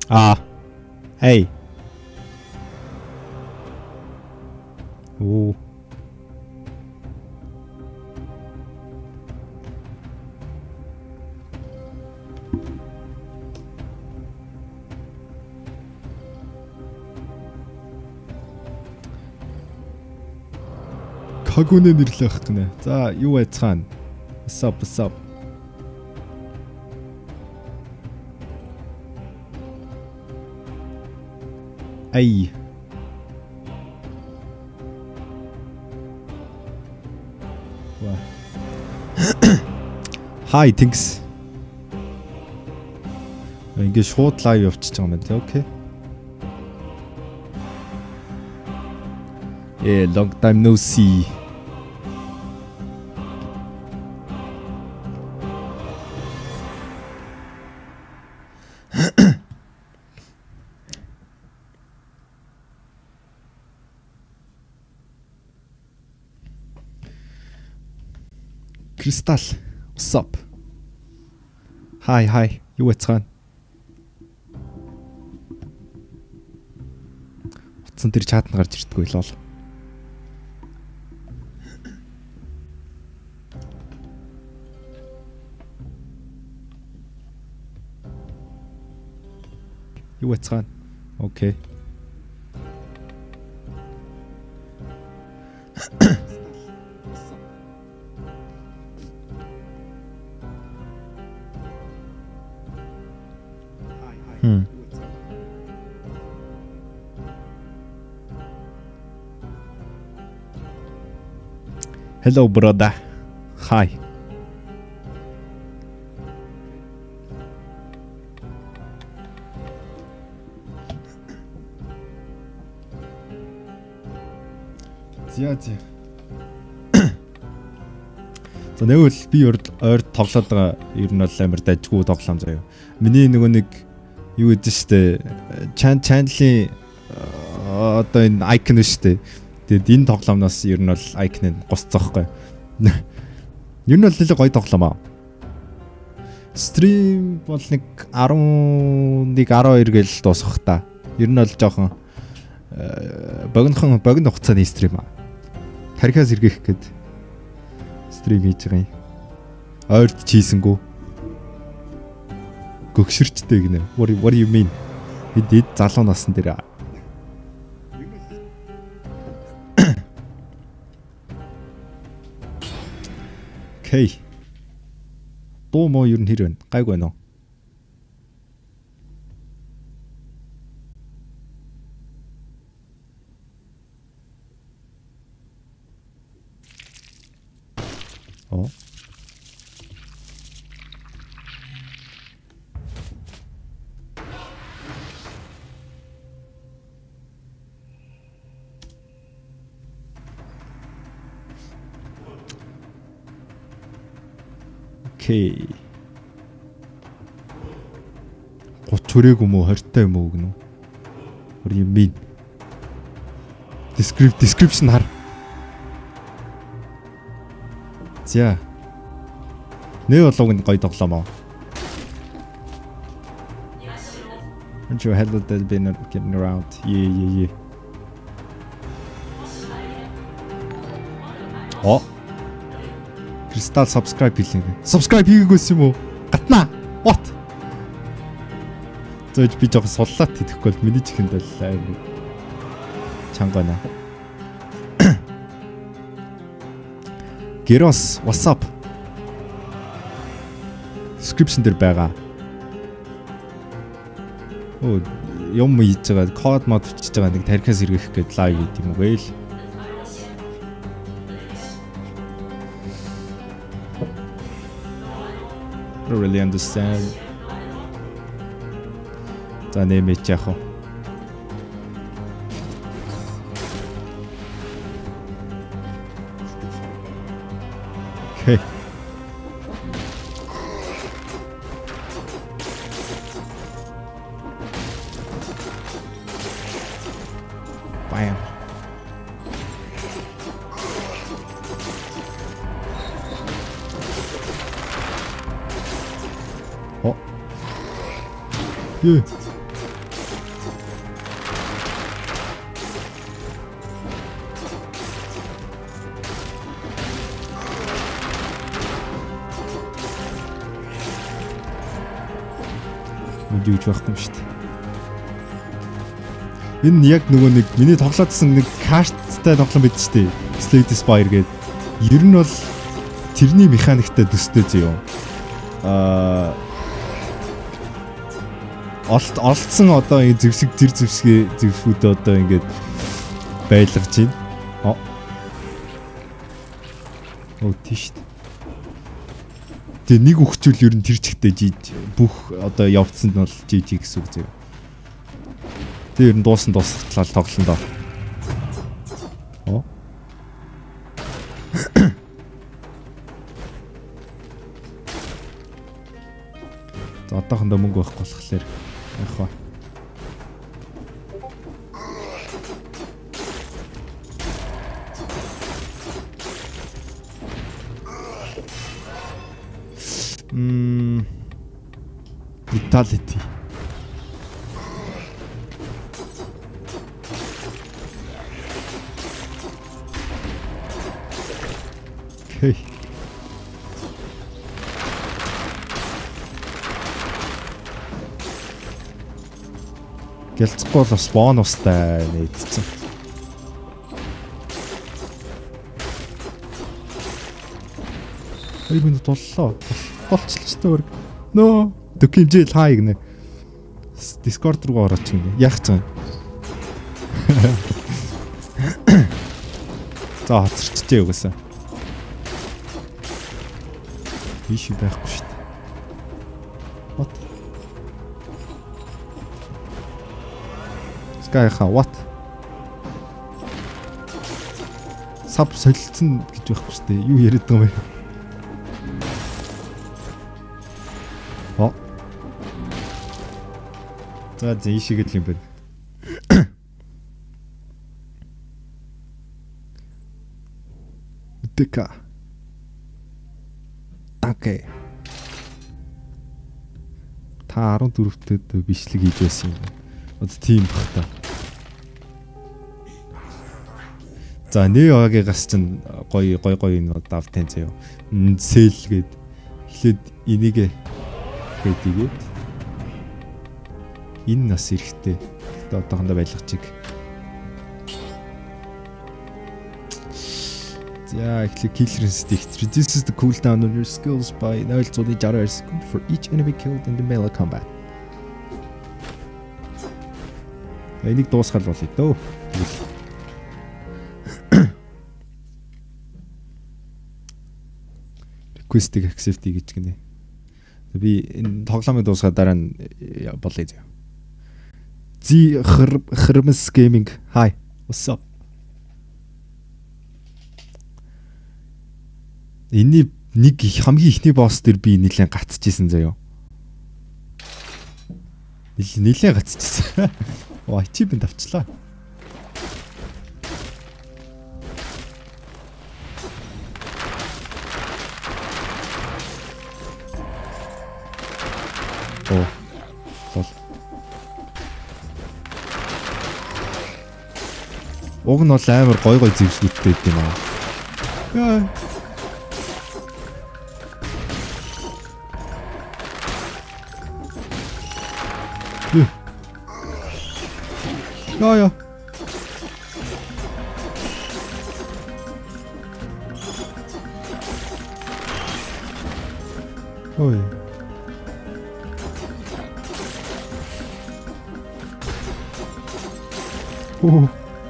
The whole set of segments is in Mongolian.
Ah. Hey. Oh. Кагүнэ нэрлэх гэнэ. За, юу байцгаана? What's up? Ай. Wow. Hi, thanks. Ингээ шууд лайв явчихж байгаа юм байна. Окей. Long time no see. Crystal, what's up? Hi. Юу байцгаана? Утсан тэр чат нь гарч ирдэггүй л бол. Юу байцгаана? Окей. Hello, brother. Hi. За. За нэгвэл би ойр тоглоод байгаа ер нь бол амар дайггүй тоглоом заяа. Миний нөгөө нэг юу гэдэг штэ channel-ийн одоо энэ icon штэ. Тэгээд энэ тоглоомноос ер нь бол icon-ыг гусцсаахгүй. Ер нь бол нэлээд гоё тоглоом аа. Stream бол нэг 11-12 гээл дуусах та. Ер нь бол жоохон богино хугацааны стрим аа. Тарихаас эргэх гээд стрим хийж байгаа юм. Ойрд чийсэнгүү. Гөгшөрчтэй гинэ. What do you mean? Хэд залуу насан дээр. Окей. Дуу мó ер нь хэр вэ? Гайгүй байна уу? Оо. Окей. 30 хүрээгүй юм уу 20 юм уу гэнэ. What do you mean? Description хар. За. Нэ болог нь гоё тоглоом аа. Aren't you hello that been getting around? Yeah. Оо. Crystal subscribe хийлээ. Subscribe хийгээс юм уу? Гатна. What? Зөөж би жоохон суллаад хийхгүй бол миний чихэнд бол аймаг чанга байна. Geros, what's up? Description дээр байгаа. Оо, юм хийж байгаа. Код мод бичиж байгаа. Нэг тарихаас эргэх гээд лайв хийх юм уу гээл. I don't really understand. За нэмээч яах вэ? Окей. Bam. Oh. Yeah. Үнд юуж байхгүй юм шүү дээ. Энэ яг нөгөө нэг миний тоглоодсан нэг карттай тоглоом байд шүү дээ. Slay the Spire гэдэг. Ер нь бол тэрний механиктай төстэй зөө. Олдсон одоо ингэ зэвсгүүд одоо ингэж байлгаж байна. Тийш. Тэгээ нэг өгчүүл ер нь тэр чигтээ жиж бүх одоо явцсанд нь бол жиж гэсэн үг зөө. Тэгээ ер нь дуусахтлаа тоглоно доо. За одоохондоо мөнгө байхгүй болохоор яах вэ? Vitality. Okay. Гэлцэхгүй бол бас бонустай нээдсэн. Ай минут боллоо. Болчихлоо шүү дээ. Нөө докимжил хай гинэ. Discord руу орооч гинэ. Яах гэж байна? За хоцорчтэй угаасаа. Биш байхгүй шүү дээ. What? Скайха what? Саб солилцсон гэж байхгүй шүү дээ. Юу яриад байгаа юм бэ? За зэшиг л юм байна. Дэка. Окей. Та 14-т бичлэг хийж байсан юм. Одоо тийм бах та. За Неогигаас чинь гоё энэ давтан заяа. Сэл гээд эхлээд энийг хийгээд энэ нас эрэхтэй. Одоохондоо байлгачих. За эхлээд killer instinct reduces the cooldown on your skills by 0.62 second for each enemy killed in the melee combat. Энийг дуусгал болъё дөө. Request-ийг accept гэж гинэ. Би энэ тоглоомыг дуусгаад дараа нь болъё зөө. Хрмс Gaming. Hi. What's up? Энийний нэг хамгийн ихний босс дээр би нэлээд гацчихсан заяа. Нэлээд гацчихсан. Оо, чи бин давчлаа. Оо. Уг нь бол амар гой зэвсгүүдтэй байт юм аа. Яа. Яа. Ой. Оо.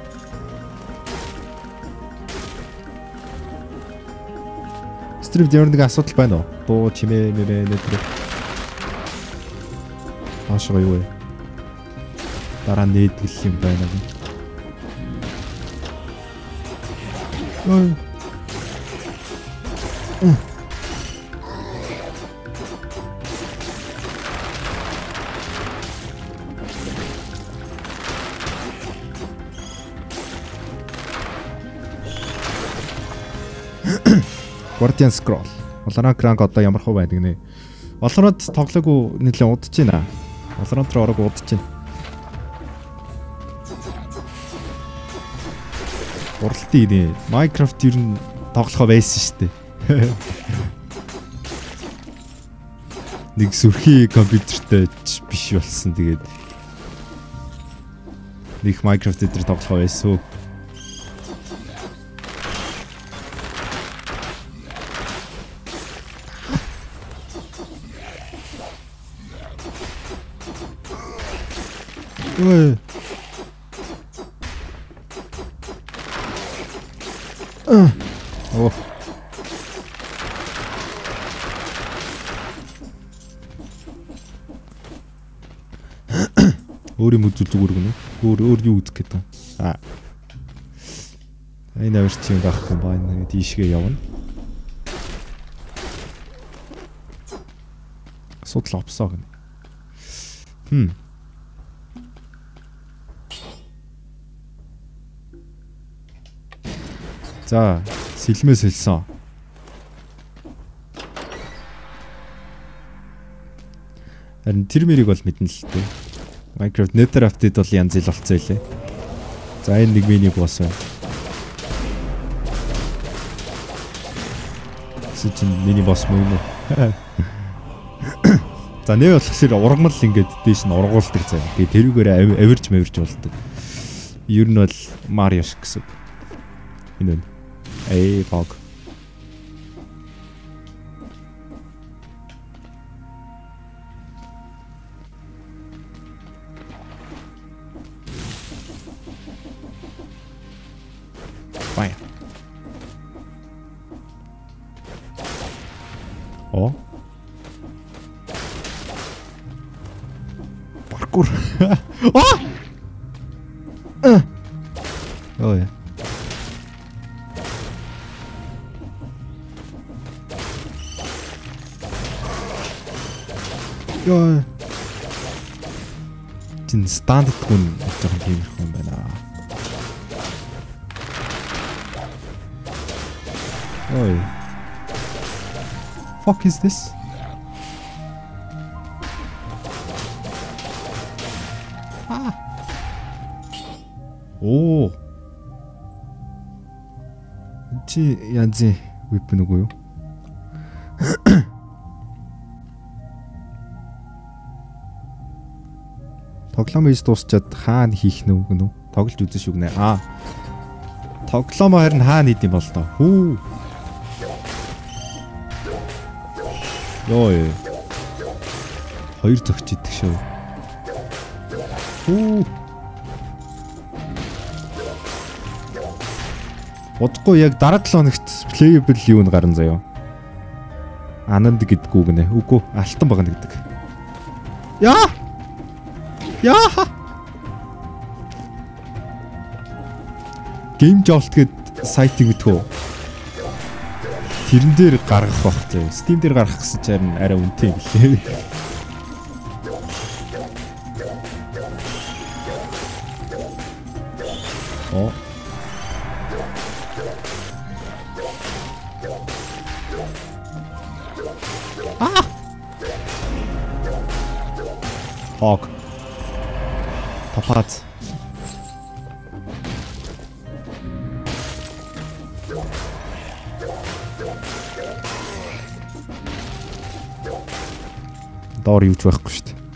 Стрим дээр нэг асуудал байна уу? Дуу чимээ нэрээ нэтэр. Аашгаа юу вэ? Дараа нээдгэл юм байна гэх. Ой. Guardian Scroll. Valorant rank одоо ямар хөө байдаг нэ? Valorant тоглоогүй нэлээд удаж байна. Valorant руу ороогүй удаж байна. Уралтын нэ. Minecraft ер нь тоглохоо байсан шүү дээ. нэг сүрхий компьютертэй биш болсон. Тэгээд нэг Minecraft дээр тоглох байсан. Ой. Оо. Өөр юм үзүүл зүгээр гэнэ. Өөр юу үзэх гээд байна. Энэ авирч юм байхгүй байна. Дийшгээ явна. Асуудал опсоо гэнэ. За, сэлмээ сэлсэн. Харин тэр мэрийг бол мэднэ л дээ. Minecraft Nether update бол янз ил болцсон байлээ. За, энэ нэг миний босс байна. Сүүчин миний босс мөн үү? За, нэ болохоор ургамал ингээд дээш нь ургуулдаг заяа. Тэгээ тэрүүгээр авирж болдог. Ер нь бол Mario шиг гэсэн. Энэ баг. Бай. О. Паркур. Ой. Яа. Чин стандарт гүн жоохон тиймэрхүү юм байна. Ой. Fuck is this? Оо. Чи янзын weapon үгүй юу? Тоглоом хийж дуусчаад хаана хийх нүг нү? Тоглож үзэн шүгнэ. Тоглоом харин хаана хийд юм бол тоо. Хүү. Йой. Хоёр зогч идэх шүү. Хүү. Удахгүй яг дараа 7 хоногт playable юу н гарна заяа. Ананд гэдгүү гинэ. Үгүй, алтан багна гэдэг. Яа! Яа! Game Jolt гэдэг сайтыг мэдхүү. Тэрэн дээр гаргах бах заяа. Steam дээр гаргах гэсэн чинь арай үнэтэй юм лээ. Оо. Hawk. Papat. Доор юуч байхгүй шүү дээ.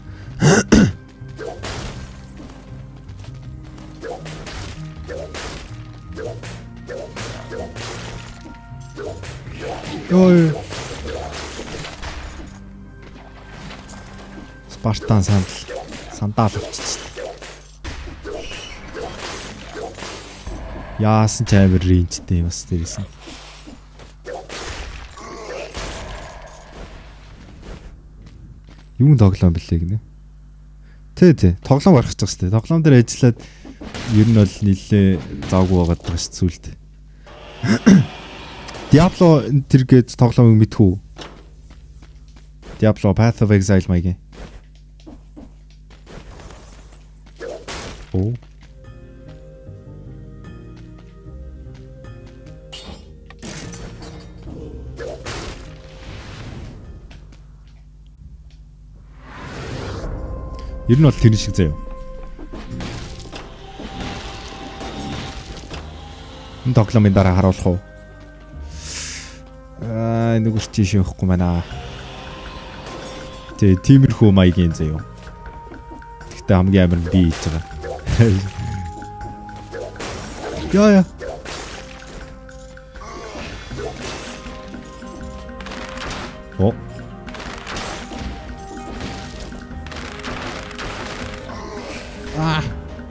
Ой. Спартан сандал авчихсан. Яасан ч амар рейнжтэй бас дээрсэн. Юун тоглоом бэлээ гинэ. Тэ. Тоглоом гарах гэж байгаа сте. Тоглоом дээр ажиллаад ер нь бол нилээ завгүй байгаад байгаа шүү сүлд. Diablo тэр гээд тоглоомыг мэдхүү. Diablo Path of Exile маягийн. Оо. Ер нь бол тэр шиг заяа. Энэ тоглоомын дараа харуулах уу? Нүгүр чи шихгүй байна. Тэгээ тиймэрхүү маягийн заяа. Гэхдээ хамгийн амар нь би хийж байгаа. Яа. О. Ah.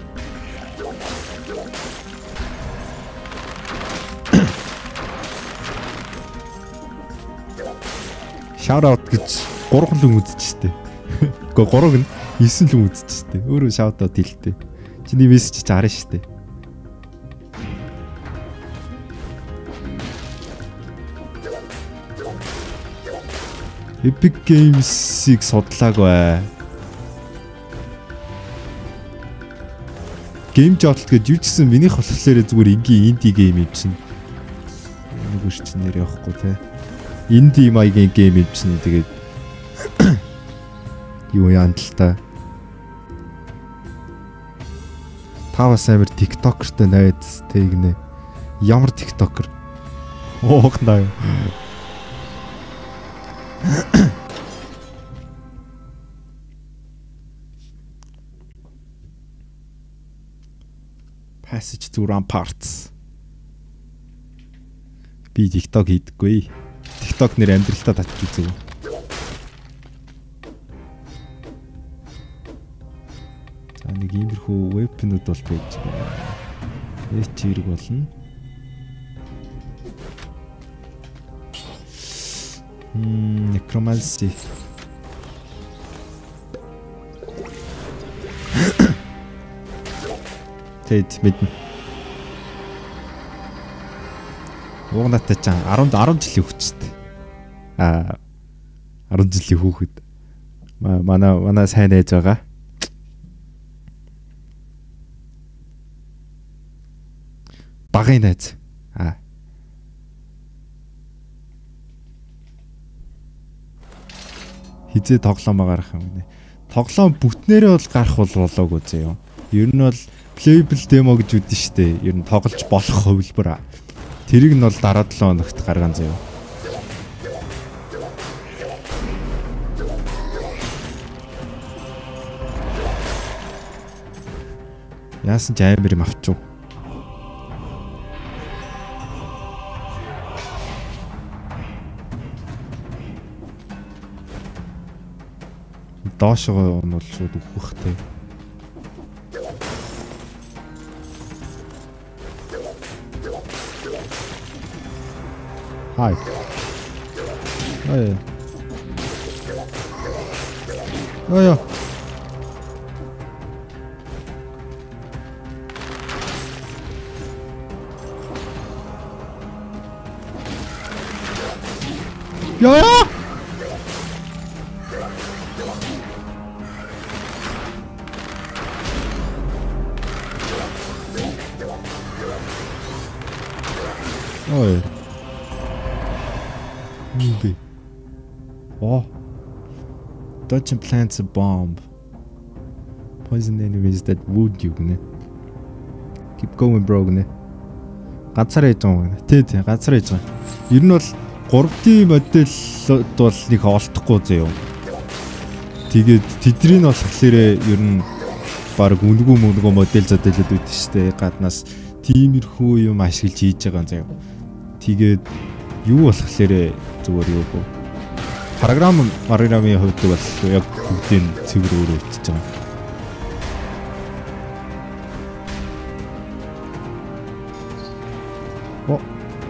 Shout out гэж 3 хүн үзчихжээ. Гэхдээ 3 нь 9 хүн үзчихжээ. Өөрөө shout out хэлтэй. Чиний мессеж ч харна шүү дээ. Epic Games-ийг судлаагүй. Game Jolt гэж юу ч гэсэн минийх болохоор зүгээр ингийн инди гейм юм чинь. Нэг үр чинь нэр явахгүй те. Инди маягийн гейм юм чинь тэгээд юу яан л та. Тавас амир TikToker-тэй найз тэгнэ. Ямар TikToker? Оох наа. Passage to Ramparts. Би TikTok хийдэггүй. TikTok нэр амьдралтаа татчих үзэв. За нэг иймэрхүү weapon-ууд бол байж байгаа. Эч хэрэг болно. Necromancy. Тэд мэднэ. Угнаатай ч 10 жилийн хүүхэдтэй. 10 жилийн хүүхэд. Манай сайн найз байгаа. Багын найз. Хизээ тоглоом гарах юм нэ. Тоглоом бүтнээрээ бол гарах болоогүй зөө. Ер нь бол playable demo гэж үүдэн штэ. Ер нь тоглож болох хувилбар. Тэрийг нь бол дараа 7 хоногт гаргана зөө. Яасан ч амар юм авчив. Доошоо нь бол шууд өгөхтэй. Хай. Ой. Ой. Ja! Oi. Movie. Oh. Dodge and plants a bomb. Poison enemies that wound you гэнэ. Keep going bro гэнэ. Ганцаар яж байгаа гэнэ. Тий, ганцаар яж байгаа. Ер нь бол 3D моделд бол нэг олдохгүй зөө. Тэгээд тэдний нь болохоор ер нь баг үнгүү модель зөдөлөд үүд штэ. Гаднаас тиймэрхүү юм ашиглаж хийж байгаа зөө. Тэгээд юу болохоор зүгээр юу гоо. Программын хувьд бол яг бүгдийн цэвэр өөрөө бичиж байгаа. Oh.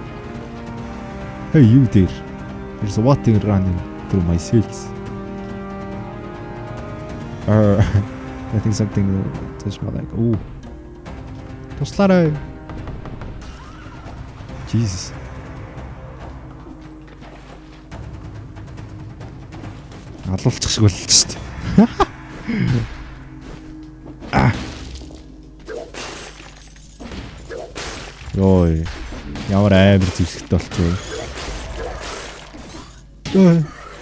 Hey you there. There's a water running through my cells. I think something touched my leg. Oh. Туслаарай. Jesus. Алуулчих шиг болчих шүү дээ. Йой. Ямар амар зүсгт болчихвол. Йой.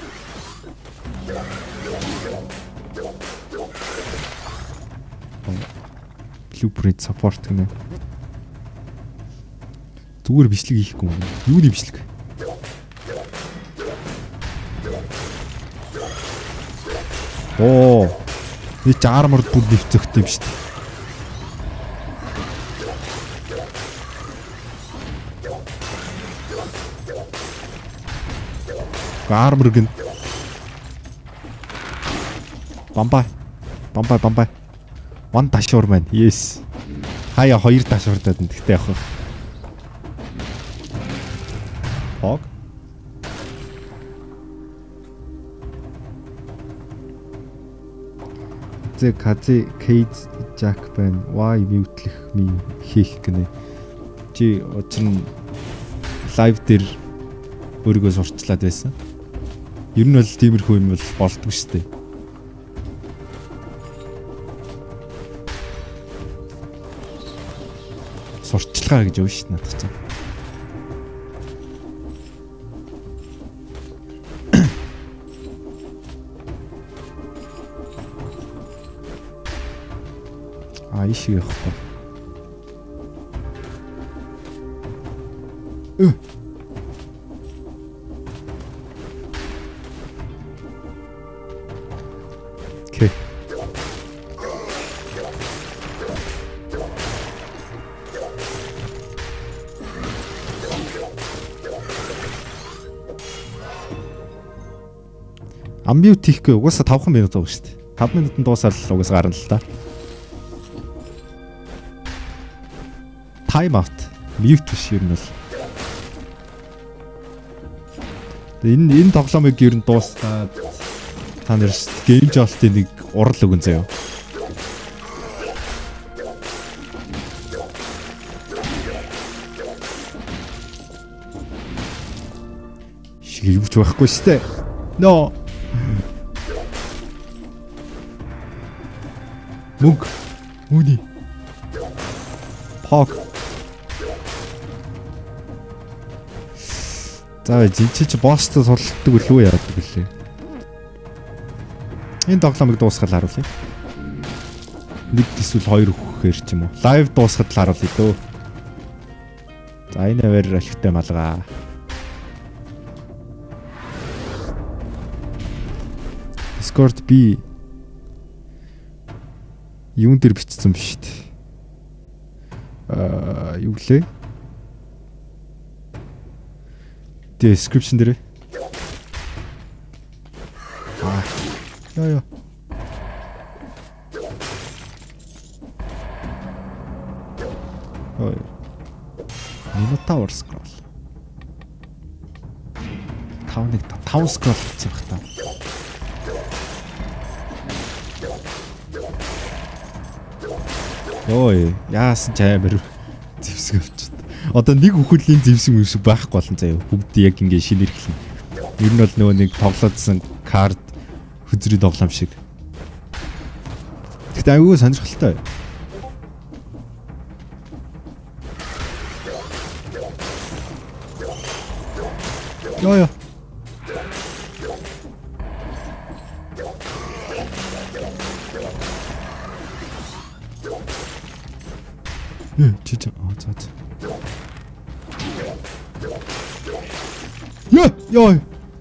Blueprint support гэнэ. Зүгээр бичлэг хийхгүй юм. Юуны бичлэг? Оо. Би ч арморд бүр нэвцэгт юм шүү дээ. Армор гин. Бамбай. One дашуур маань. Yes. Хаяа 2 дашуурдаад нь тэгтээ явах. Хог. Кази Кейз Жак байна. Why mute-лэх ми хийх гинэ. Чи учир нь лайв дээр өөрийгөө сурчлаад байсан. Ер нь бол тиймэрхүү юм бол болдгоо шүү дээ. Сурчлагаа гэж өвш шүү надад чинь. Ишиг явахгүй. Окей. Амбьют хийхгүй угаасаа 5 минут байгаа шүү дээ. 5 минутанд дуусаад л угаасаа гарна л та. Time out. Mute биш юм бол. Энэ тоглоомыг ер нь дуусгаад та нар гейм жолтын нэг урал өгөн заяа. Шигвч байхгүй шүү дээ. No. Муни. Пок. За чи босстой сулдаг үлээ яадаг гэлээ. Энэ тоглоомыг дуусгал харуулъя. Нэг эсвэл 2 өгөхээр ч юм уу. Лайв дуусгад л харуулъя дөө. За энэ аваар алхтай малгаа. Discord би юун дээр бичсэн биш үү? Юу лээ? Description дээр. Яа. Ой. Minotaur scroll. 5 scroll хийх байх та. Ой, яасан ч амар зевсэг авчиад. Одоо нэг хөхөлийн зевсэг юм шиг байхгүй болон заяа. Бүгд яг ингэ шинэрхлэн. Ер нь бол нөгөө нэг тоглоодсан карт хүзрийн тоглоом шиг. Гэтэ аюу сонирхолтой. Яа. Чичи за. Yo.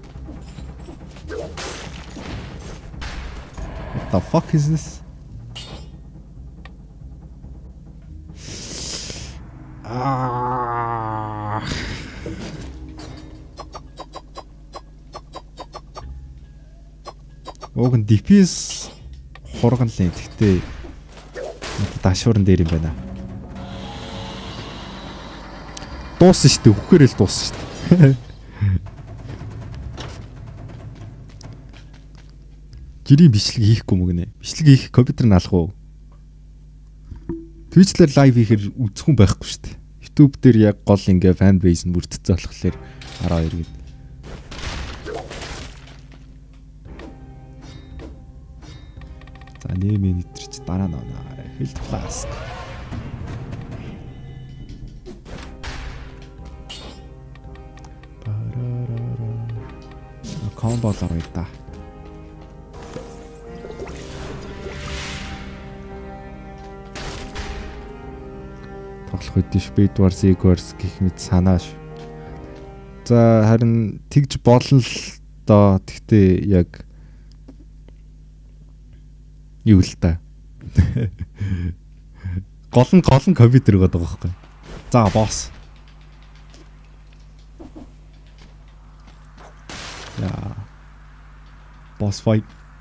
What the fuck is this? Уг нь DPS хурган л юм. Гэхдээ дашуурн дээр юм байна. Дууссан шүү дээ. Үхээрэл дууссан шүү дээ. Гэрийн бичлэг хийхгүй мөгнэ. Бичлэг хийх компьютер наалах уу? Twitch-лэр лайв хийхээр үзэх хүн байхгүй шүү дээ. YouTube дээр яг гол ингээ фан бейс нь бүрдсэн болохоор 12 гээд. За нэмээ нэтрч дараа нь Health Flask. Комболоор байта. Тоглох үдиш Bedwar Seekers гэх мэт санааш. За харин тэгж болно л доо. Тэгтээ яг Юу л та. Гол нь компьютер гэдэг байгаа байхгүй. За босс. Яа. Boss fight.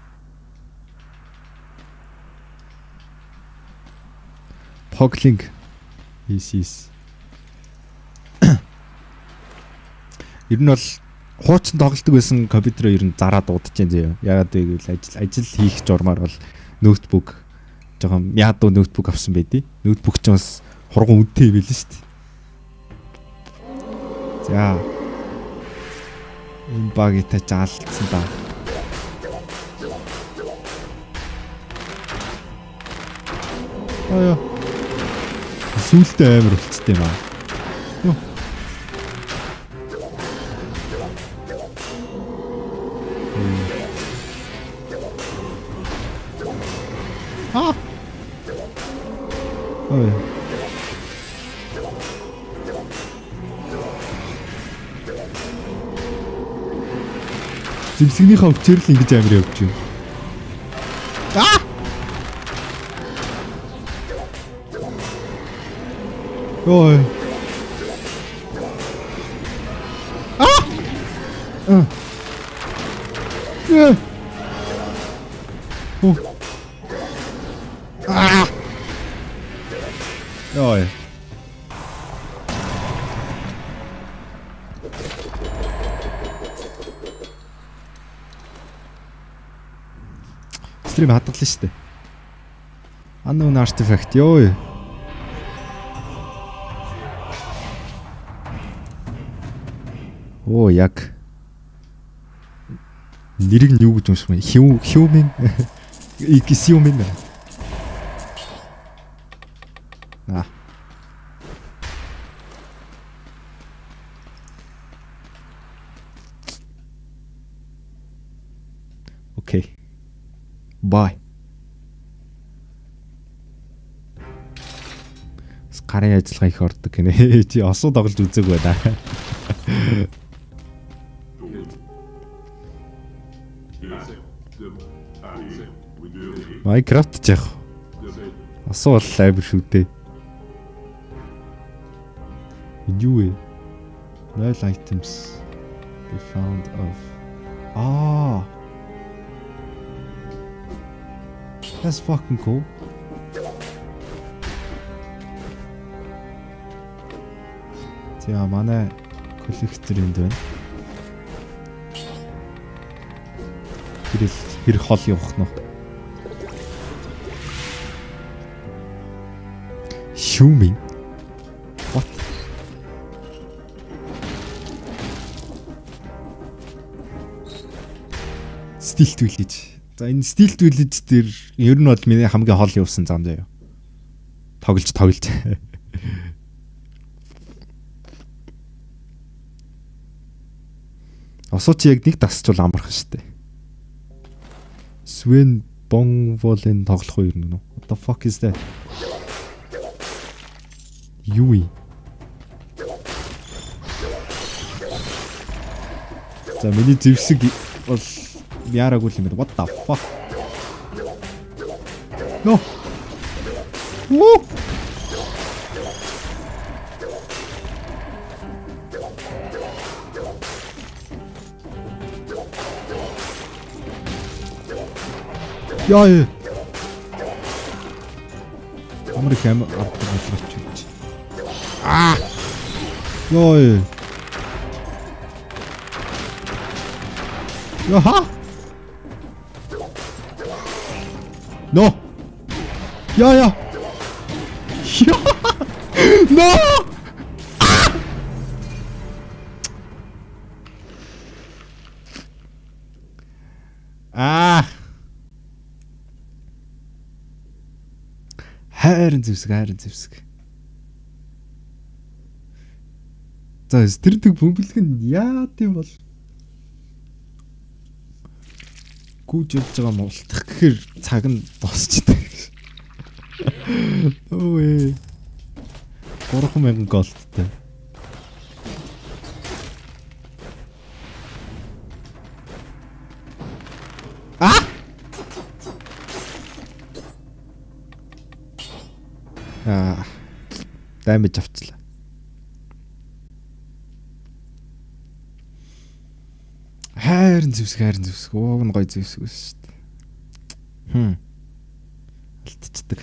Pogling. Yes. Ер нь бол хуучин тоглолтог байсан компьютероо ер нь зараад дуудаж байна зөө. Яагаад вэ гэвэл ажил хийх журмаар бол ноутбук жоохон ядуу ноутбук авсан байдий. Ноутбук ч бас хурган үнэтэй байл шүү дээ. За. Энэ багитай жаалцсан да. Аяа. Сүултээ амар болцтой юм аа. Йоо. Аа. Ой. Зэмсэгнийхээ өвчээр л ингэж амар явж байна. Аа! Ой. Аа! Оо. Аа! Ой. Стрим хадгалсан шүү дээ. Unknown artifact ёо. Оо яг нэрийг нь юу гэж унших вэ? Human Human. Аа. Окей. Bye. Гарын ажиллагаа их ордог гинэ. Чи осуу тоглож үзег байна. Minecraft ч яах. Осуу бол амар шүү дээ. Юу вэ? Null items be found of. Ah. That's fucking cool. За манай коллектор энд байна. Хэрэг хол явах нь. Human. What? Stealth village. За энэ Stealth village дээр ер нь бол миний хамгийн хол явсан зам заяа. Тоглож. Осооч яг нэг тасчул амархан штэ. Sven Bongvolin тоглох уу ер нь. What the fuck is that? Юи. За миний зэвсэг бол яараагүй юм байна. What the fuck? No. Woo! Яа. Амар хэм арддаг болчих. Аа. Яа. Яха. No. Ja. Ja. No. Ah. Хайрын зэвсэг. За стэрдэг бөмбөлг нь яа тийм бол гүйж явж байгаа муултах гэхээр цаг нь босчихдээ. Өө. 3000 голдтой. Аа. Даймэж авчлаа. Хайрын зевсэг. Ууг нь гоё зевсэг байсан шүү дээ. Алдчихдаг.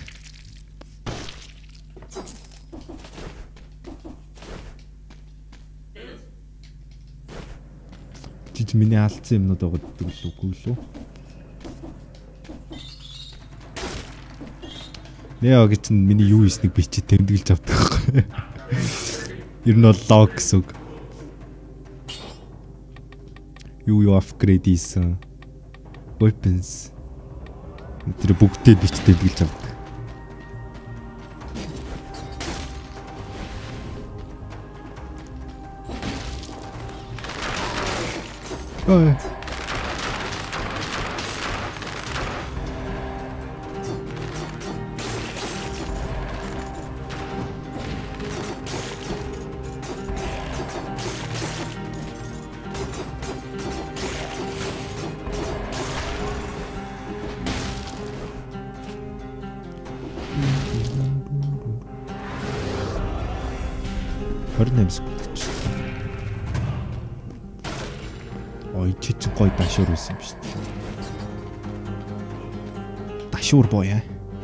Жиж миний алдсан юмнууд байгаа гэдэг үгүй лүү. Нео гэж миний юу хийснийг би чи тэмдэглэж авдаг байхгүй. Ер нь бол лог гэсэн үг. Юу апгрейд хийсэн. Weapons. Тэр бүгдээ би ч тэмдэглэж авдаг. Ой. Ой чи гоё дашуур байсан юм шүү дээ. Дашуур боё.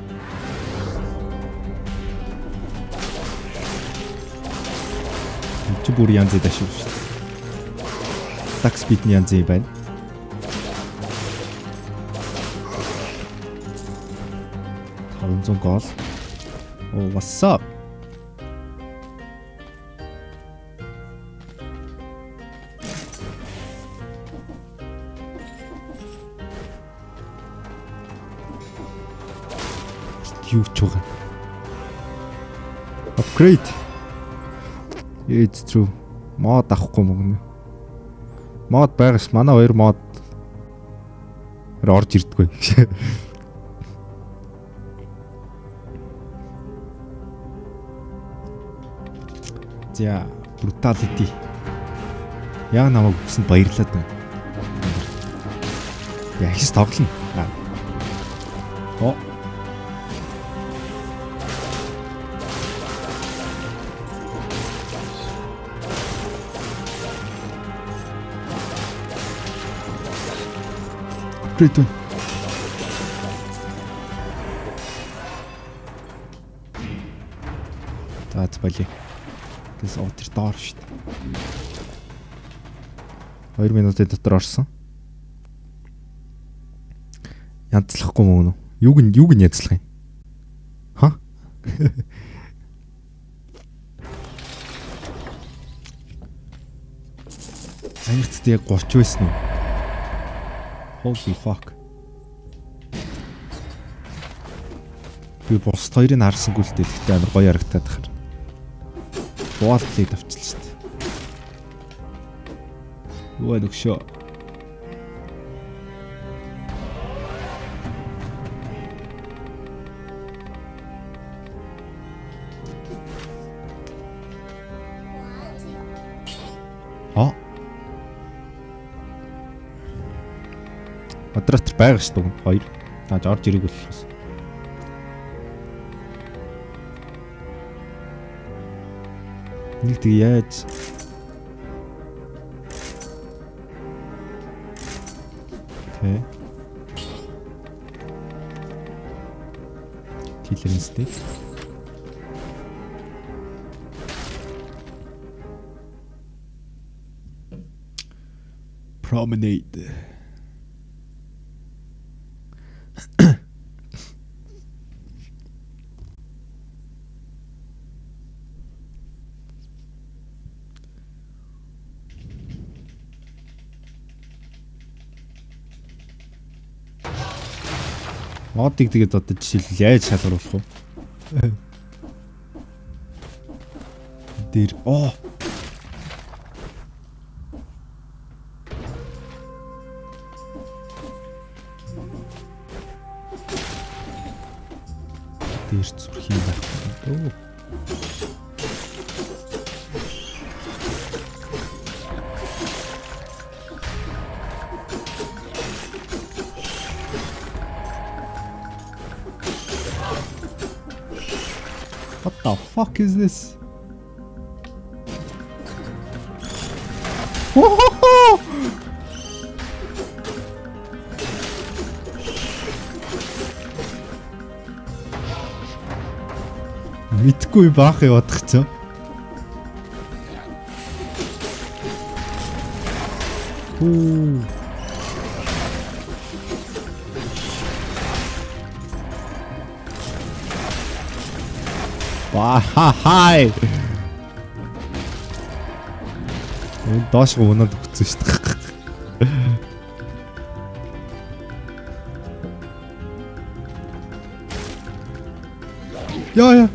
Чи бүр янз бүр дашуур шүү дээ. Attack speed нь янз байна. $500 гол. Oh, what's up? Юу ч байгаа. Upgrade. It's true. Мод авахгүй мөн. Мод байгаас манай хоёр мод орж ирдэггүй. За, brutality. Яг намайг өгсөнд баярлалаа байна. Яг их тоглоно. Оо. Притон. За болий. Тэс отер доор шүү дээ. 2 минутын дотор орсон. Янзлахгүй мөн үү? Юуг нь янзлах юм? Ха? Ангицд яг 30 байсан уу? Holy fuck. Би бос хоёрыг харсангүй л дээ. Тэгтээ амар гоё харагтаад тахаар. Буалтлыг авчил шүү дээ. Юу нэгшөө. Модератор байгаа шүү дээ. Хоёр. Орж ирэх болохоос. Нэг тэг яаж Тэ. Киллеринстэй. Promenade. Модыг тэгээд одоо жишээлбэл яаж шалгаруулах вэ? Дээр дээр зүрхийн байх. the fuck is this? Мэдгүй баах яваадах ч. Оо. Хай. Доош унаад өгсөн шүү дээ. Яа.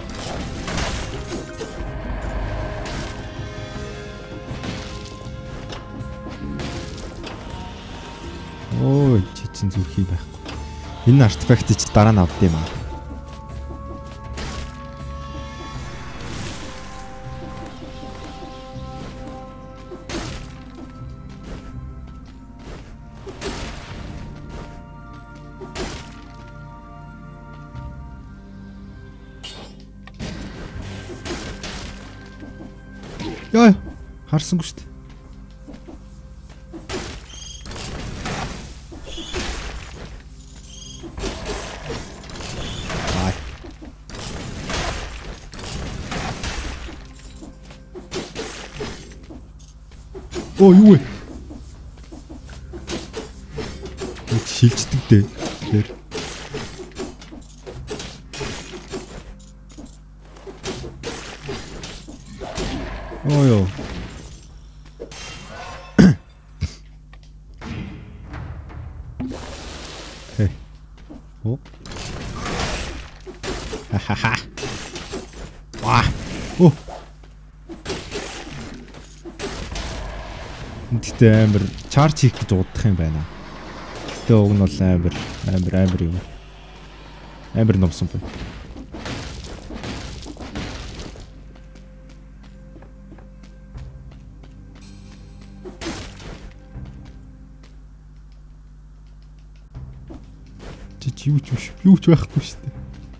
Ой, чичин зүрхий байхгүй. Энэ артефактыг чи дараа нь авд юм аа. Яа, харсангүй шүү дээ. Оо юу вэ? Шилждэг дээ. Тэр. Оо ёо. Хэ. Оо. Ха. Ваа. Оо. Гэтэ амар чарж хийх гэж удах юм байна. Гэтэ уг нь бол амар юм. Амар номсон байна. Юу ч байхгүй шүү дээ.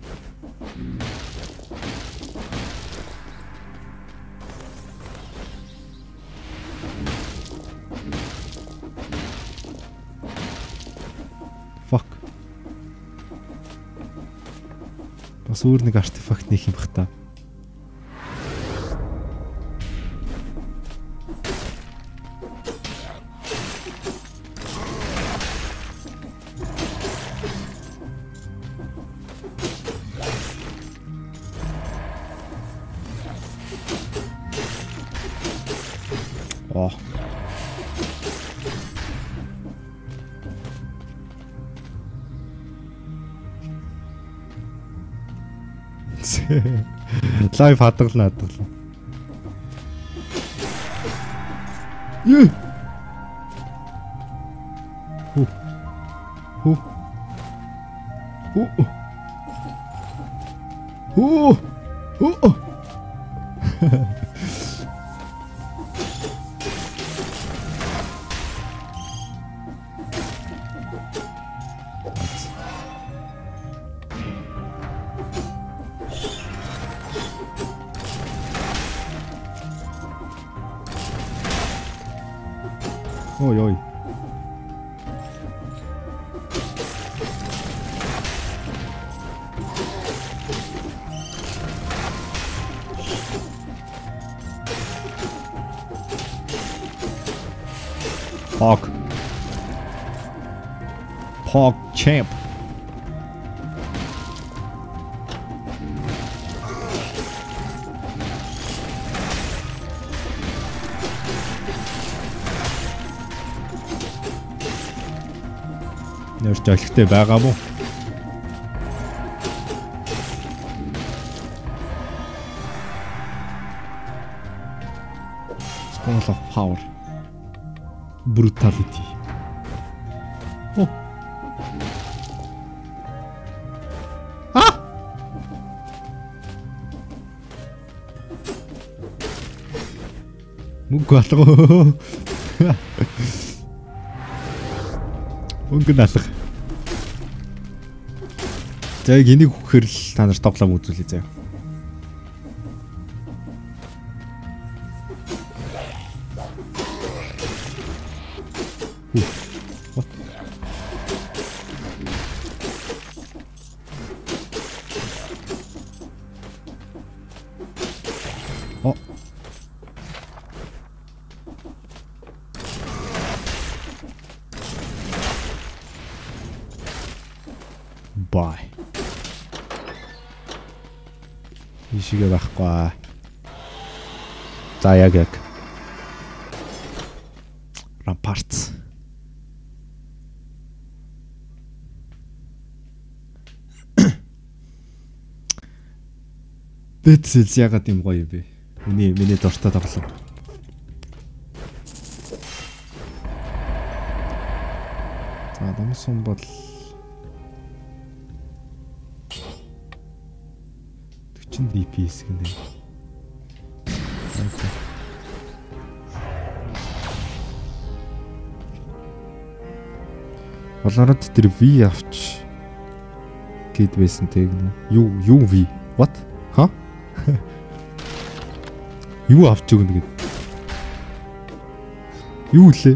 Fuck. Бас өөр нэг артефакт нэх юм бах та. Оо. Лайв хадгална. Юу? Ой. Pog champ. Нэр жолхтой байгаа мó? Skull of power. Brutality. Oh. Мөнгө алга. Мөнгө алга. За яг энийг өгөхөр л та нарт тоглоом үзүүлээ заяа. What? Oh. Bye. Ишигээ байхгүй. За яг. Ramparts. Дэцэл ягаад юм гоё бэ? Миний дуртай тоглоом. За намсан бол 40 DPS гэнэ. Болоород тэр V авч гээд байсан тэг нэ. Юу V? What? Ха? Юу авч өгнө гэд. Юу лээ?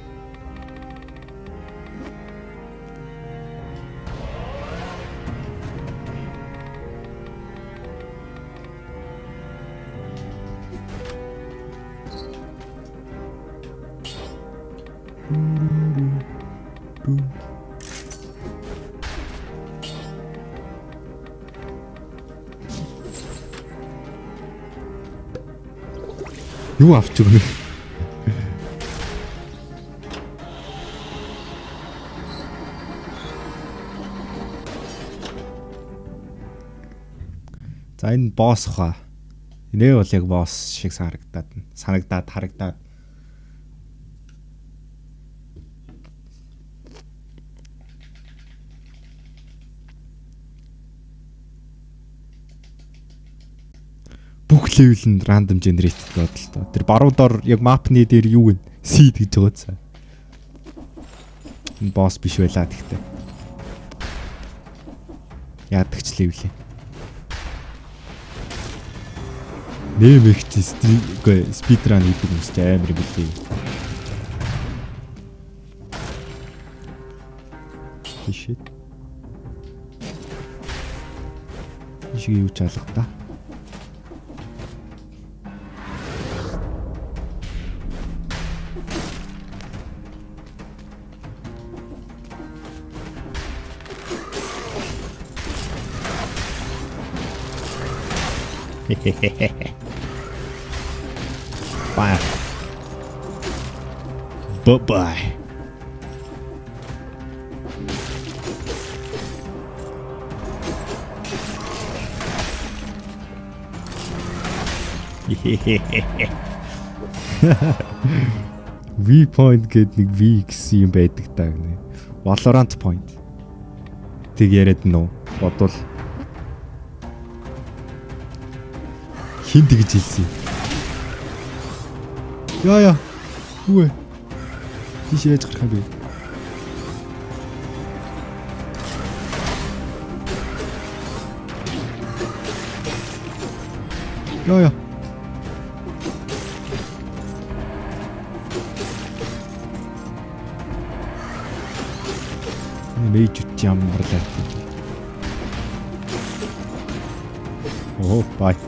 Юу авч өгнө? За энэ босс хаа. Энэ бол яг босс шиг санагдаад харагдаад. Бүх левел нь random generated гэдэг л тоо. Тэр баруун доор яг map-ны дээр юу вэ? Seed гэж байгаа цаа. Энэ босс биш байлаа гэхдээ. Яадагч левел. Нэмэгч speedrun хийдэг юм чи амар билээ. Shit. Ишиг юу ч алга та. Bye. Bye-bye. V point гэдэг нэг V гэсэн юм байдаг таа гэнэ. Valorant point. Тэг яриад нөө бодвол хин тэгж хэлсэн. Яа. Үгүй. Тийш яаж гарах юм бэ? Яа. Мэж утям марлаа. Оо, бай.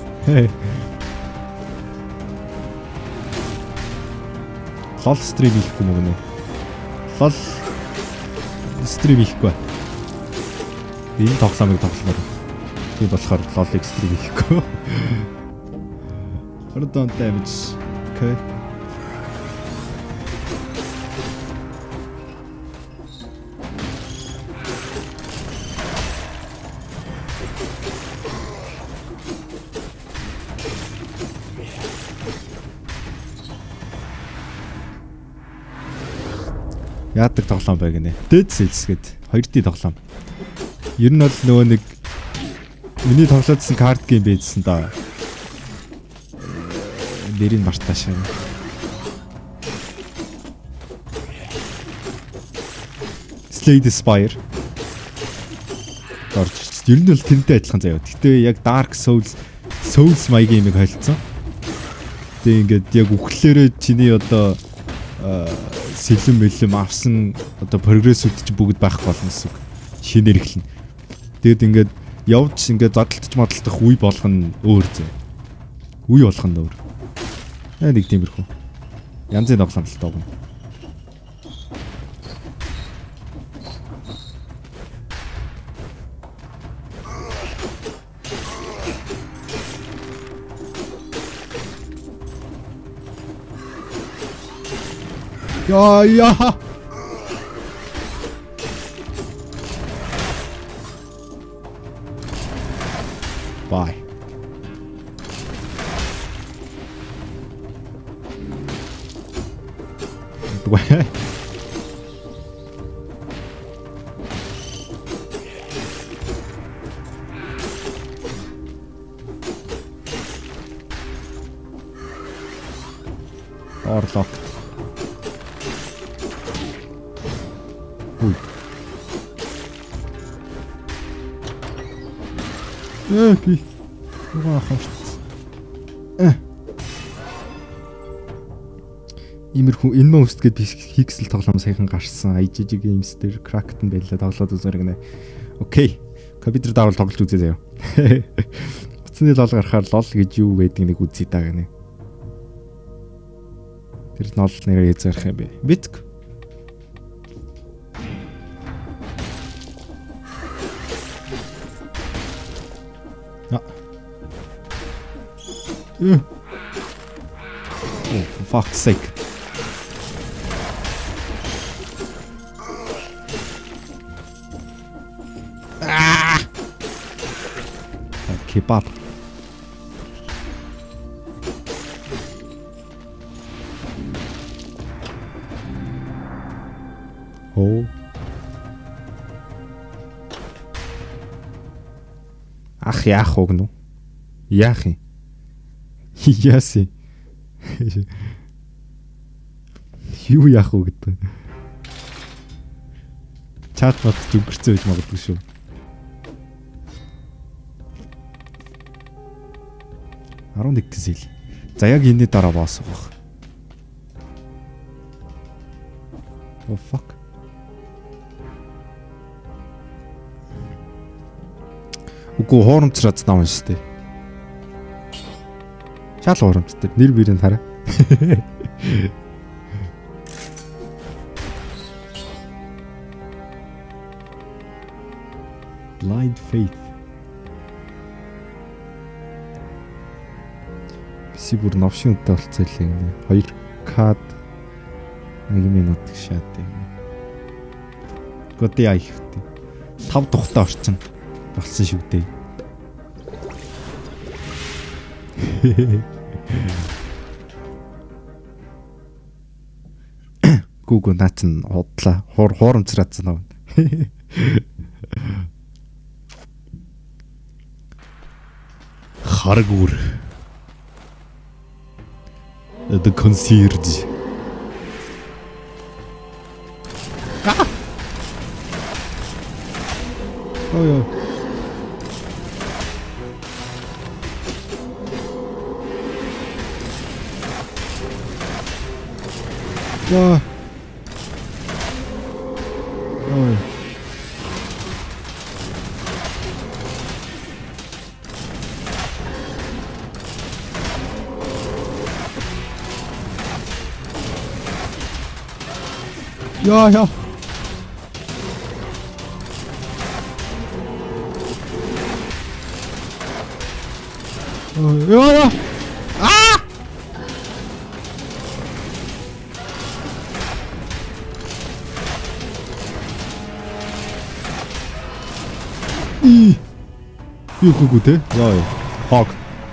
Лол стрим хийхгүй мөн үү? Лол стрим хийхгүй. Энэ тоглоомыг тогломоор. Тийм болохоор лолыг стрим хийхгүй. Don't damage. Okay. Яадаг тоглоом байг нэ. Dead Cells гээд 2D тоглоом. Ер нь бол нөгөө нэг миний тоглоодсэн карт гейм байжсэн да. Нэрийг мартаашаа. Slay the Spire. Орж. Ер нь бол тэрнтэй адилхан заяа. Гэтэ яг Dark Souls маягийн юмыг холцсон. Тэгээ ингээд яг үхлээрээ чиний одоо сэлэм мэлэм авсан одоо прогрессүүд ч бүгд байх болно гэсэн үг. Шинээр эхэлнэ. Тэгэд ингээд явж ингээд задлтж мадалтах үе болгоно өөр зэ. Үе болгоно өөр. Нэг тиймэрхүү. Янзын тоглоом л тоогно. Ja. Bye. Or locked. Okay. Имерхүү Inmost гэдэг pixel тоглоом саяхан гарсан. IGG Games дээр Cracked байлаа тоглоод үзмээр гэнэ. Окей. Компьютер даавал тоглож үзье заяа. Утасны лол гарахаар лол гэж юу гэдэг нэг үзье даа гэнэ. Тэр лол нэрээ yazarах юм бэ. Bitk. Oh, for fuck's sake. Ah! Keep up. Oh. Ах яах уу гэнэ? Яах юм? Яси. Юу яах вэ гэдэг. Чат бот зүгэрцээ байж магадгүй шүү. Арон дэгтэсэл. За яг энэний дараа босс байх. Oh fuck. Үгүй хуурамчраад наавн штэ. Шал хуурамчтай. Нэр бирэн хараа. Blind Faith. Си бүр новшин үнэтэй болцоо лээ гэнэ. 2 кад 1 минут шат юм. Готи айхтэй. 5 тухтай орчин болсон шүү дээ. Google наацсан худлаа. Хуурамцраацсан аа. Харгуур. The concierge. Oh ja. Ja. Oh. Ja, ja. Oh, ja, ja. Ah! Юу хөөгүй те? Яа. Хог.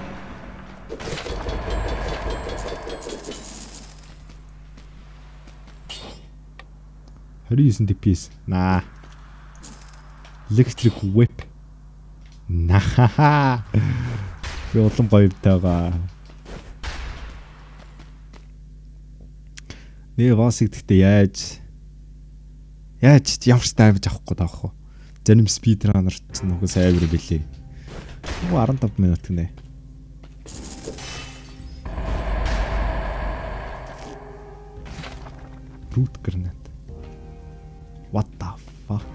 Харин DPS. Наа. Electric whip. Наа. Би улам гоёвтайгаа. Нэ васыг гэхдээ яаж ямар ч даймж авахгүй таах вэ? Зарим спидруннер ч нүгөө сайвар билээ. 15 минут гинэ. Root grenade. What the fuck?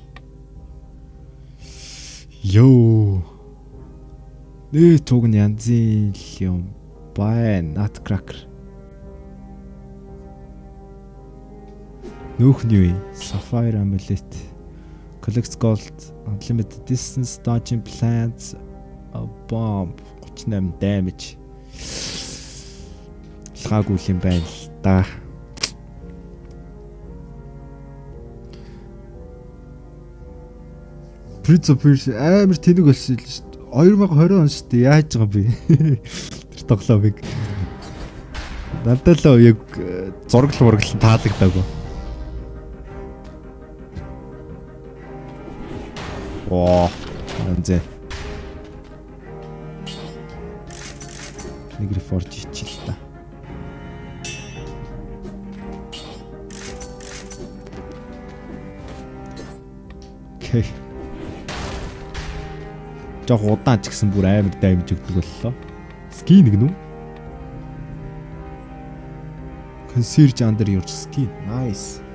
Yo. Чуг нь янзын юм байна. Nutcracker. Нүүхний үе. Sapphire amulet. Collects gold. Unlimited distance dodging plants. A bomb. 38 damage. Хаггүй юм байна л да. Prince of Persia амар тэнэг болсон л шүү дээ. 2020 он шүү дээ. Яаж байгаа би? Тэр тоглоомыг надад л яг зураг таалагдаагүй. Оо, анзэ. Нэг reforge ичил та. Окей. Жог удаан ч гэсэн бүр амар даймж өгдөг боллоо. Skin гэнэ үү? Conserge under your skin. Nice.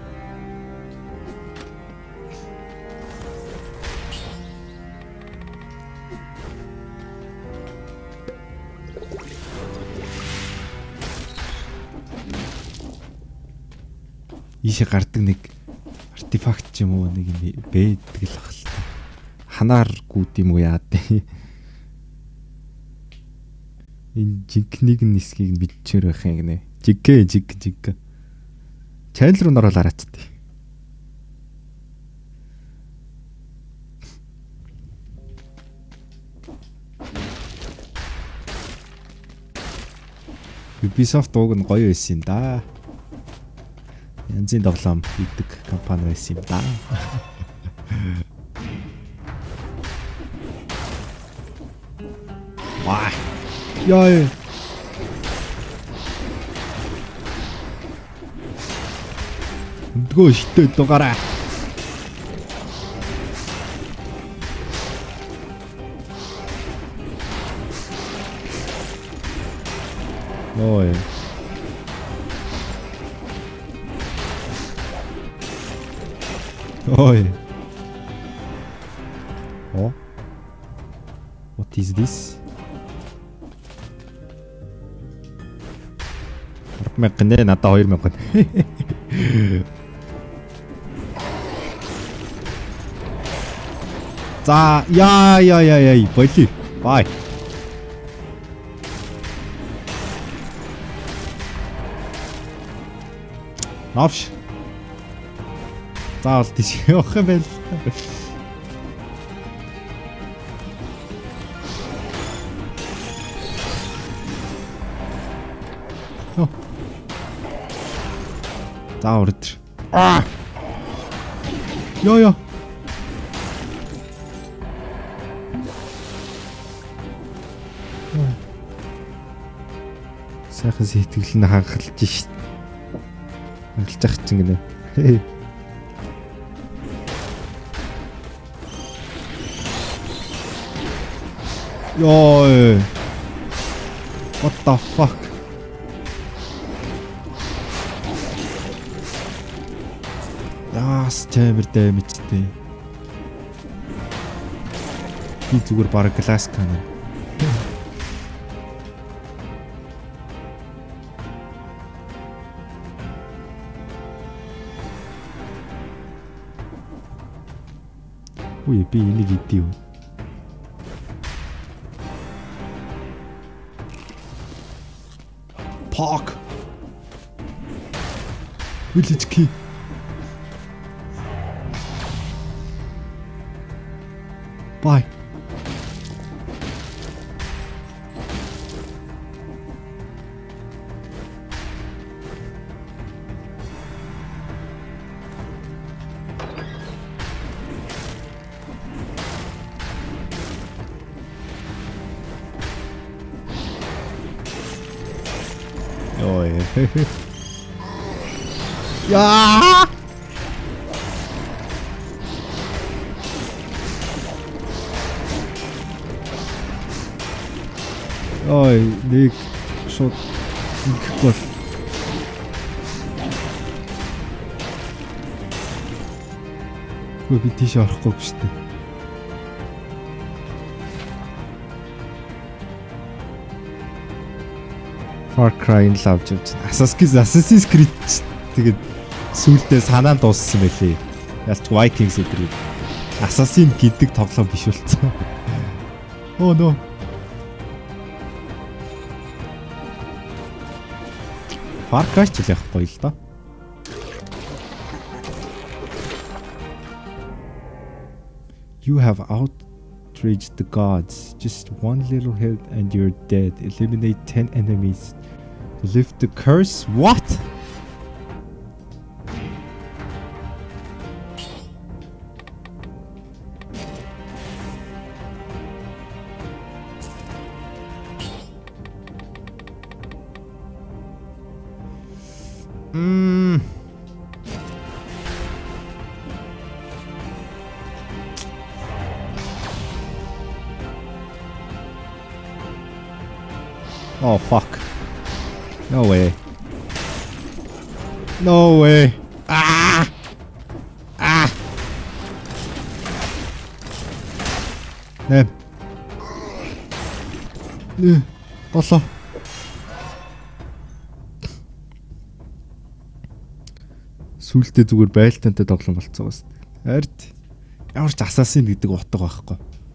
Ийшээ гардаг нэг артефакт ч юм уу нэг бэдэг л ахал. Ханаар гүд юм уу яад. Энэ жинкнийг нисхийг бичээр байх юм гинэ. Жиг. Чанел руу нөрөөл араачтай. Ubisoft ууг нь гоё байсан юм да. Янзын тоглоом хийдэг компани байсан юм да. Ваа. Яа. Дгөө шитэ дугаараа. Ой. Ой. Oh. What is this? 1000 нэ надаа 2000. За яа болий. Бай. Навш. Заавал тийш явах юм байл. За урд. Йоо. Сайхан сэтгэл нь хангалж шít. Хангалж ах чинь гинэ. Йоо. What the fuck? Яас чамэр дэмэжтэй. Би зүгээр баг глас канаа. Ui, би энийг идею. Park. Village key. Bye. Ой. Ja! Ой, нэг шууд ихэхгүй. Би тийш орохгүй шүү дээ. Far Cry-ын лавж явж. Assassin's Creed тэгээд сүүлдээ санаа дууссан байлээ. Ялч Vikings гэдэг. Assassin гэдэг тоглоом биш болцсон. Oh no. Far Cry ч л яахгүй л доо. You have outraged the gods. Just one little hit and you're dead. Eliminate 10 enemies. To lift the curse? What? Oh fuck. No way. No way. Ah! Ah! Болоо. Сүултээ зүгээр байлтантай тоглоом болцсон бас. Ард ямар ч Assassin гэдэг утга байхгүй.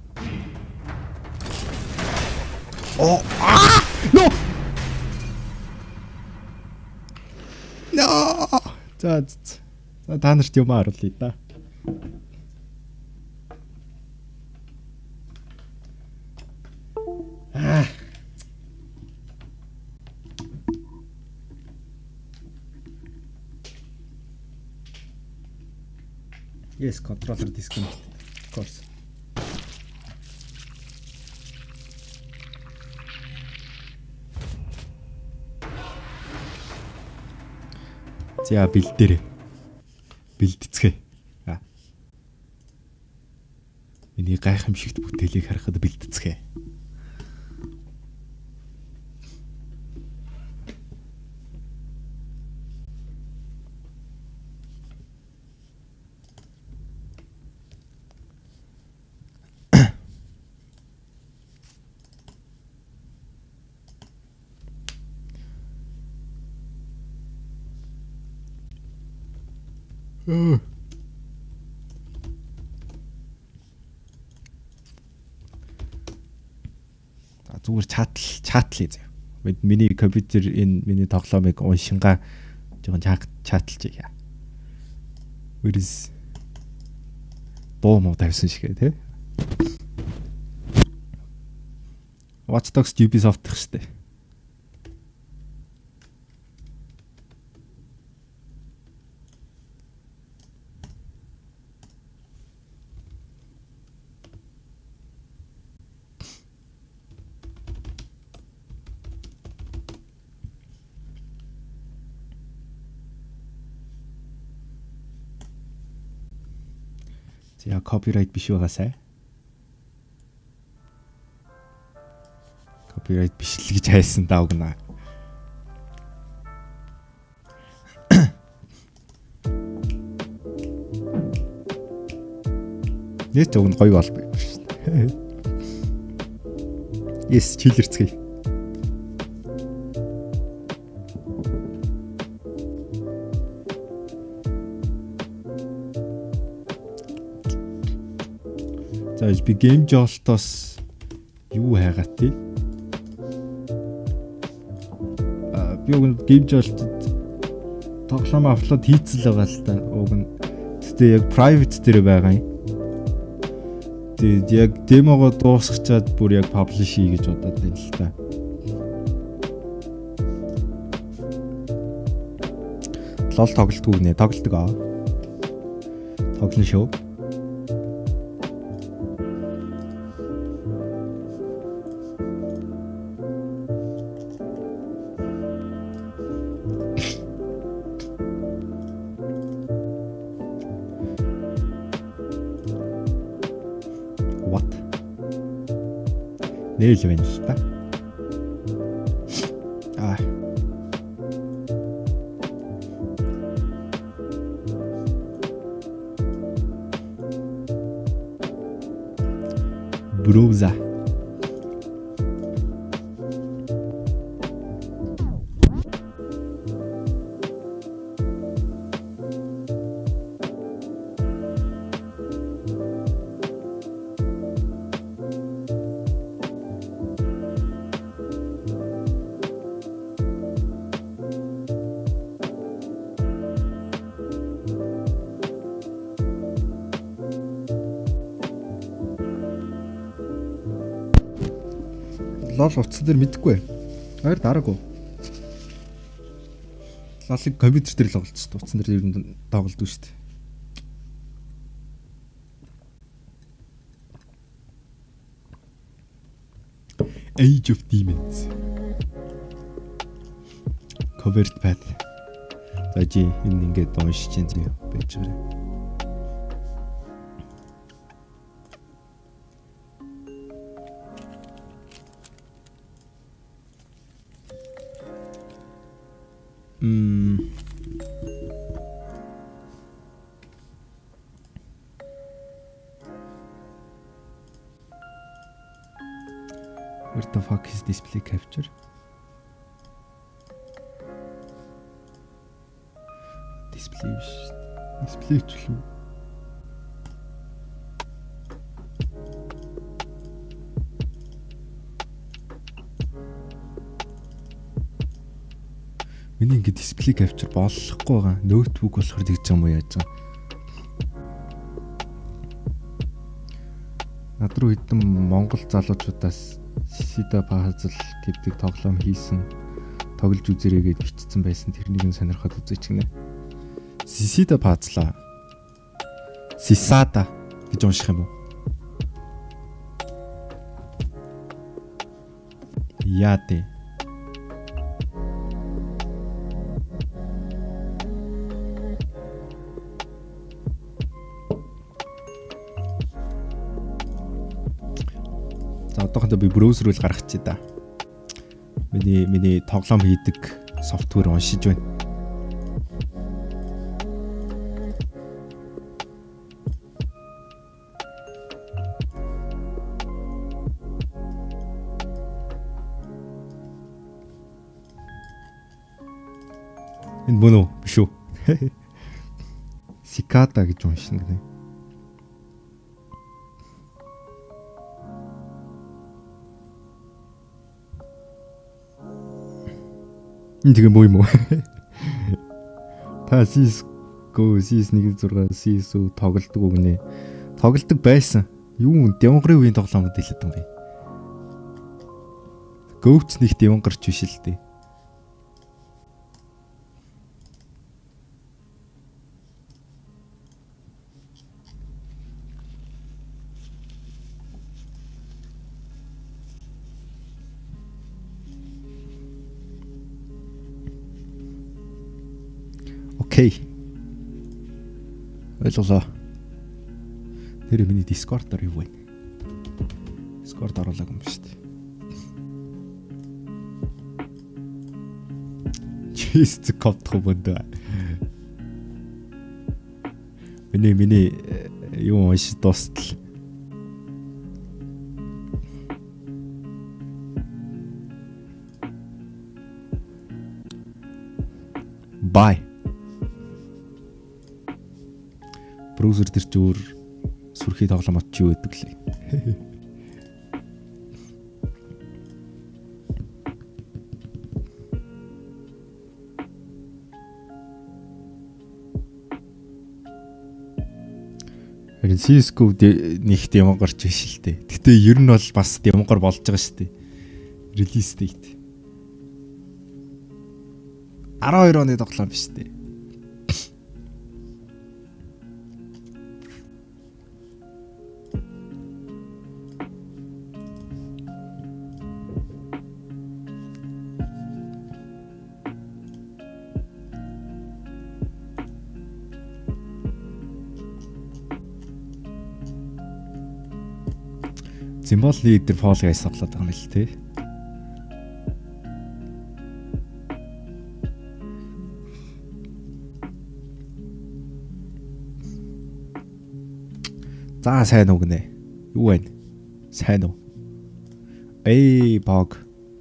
Oh! Ah! No! No! За та нарт юм харуулъя да. Yes, controller disconnected. Of course. За бэлдээрээ. Бэлдэцгээ. Миний гайхамшигт бүтээлийг харахад бэлдэцгээ. Зүгээр чатлъя заяа. Миний компьютер энэ миний тоглоомыг уншингаа жоохон чатлж яа. Вирс дуу муу тавьсан шиг тий. Watch Dogs Ubisoft гэх штэ. За copyright биш байгаасай. Copyright биш л гэж хайсан даа угнаа. Нэг зөв гоё бол байх шүү дээ. Yes, чилэрцгээе. За би Game Jolt-оос юу хайгаад тий? Би уг Game Jolt-д тоглоом апплод хийцэл байгаа л та. Уг нь тэгтээ яг private дээр байгаа юм. Тэгээд яг демого дуусгачаад бүр яг publish хий гэж бодоод байна л та. LOL тоглолтгүй нэ, тоглолтог аа. Тоглоно шүү. Нээж байна л та. Browser. Лол утсан дээр мэдэхгүй. Хоёр дараагүй. Лолыг компьютер дээр л тоглож шүү дээ. Утсан дээр ер нь тоглодог шүү дээ. Age of Demons. Covered path. За чи энэ ингээд уншиж чинь зөө байж байгаа. Where the fuck is display capture? Display биш. Display ч л үү? Миний ингэ display capture болохгүй байгаа. Ноутбук болохоор тэгж юм уу яаж байгаа. Над руу хэдэн Монгол залуучуудаас Сисида Пазл гэдэг тоглоом хийсэн тоглож үзэрэй гэж бичсэн байсан. Тэрнийг нь сонирхоод үзээч гинэ. Сисида Пазла. Сисада гэж унших юм уу? Яатэ. За одоохондоо би браузер руу гаргачих да. Миний тоглоом хийдэг софтвер уншиж байна. Энэ мөн үү? Биш үү? Cicada гэж уншина гэнэ. Тэгээ муу юм уу? Та CS:GO, CS16, CS:O тоглодог уу гинэ? Тоглодог байсан. Юу Демонгрын үеийн тоглоомод хэлээд юм бэ? Гөвч нэг Демонгарч биш л дээ. Окей. Ойлголоо. Тэр миний Discord-оор юу вэ? Discord оруулаагүй юм шүү дээ. Чист коптх бод. Миний юу уншиж дуустал. Bye. Браузер дээр ч өөр сүрхий тоглоомод ч юу гэдэг лээ. Харин CS:GO нэг демо гарч биш л дээ. Гэтэ ер нь бол бас демогоор болж байгаа шүү дээ. Release date 12 оны тоглоом биш дээ. Symbol leader Fall Guys тоглоод байгаа юм л тий. За сайн уу гинэ. Юу вэ? Сайн уу? Эй, баг.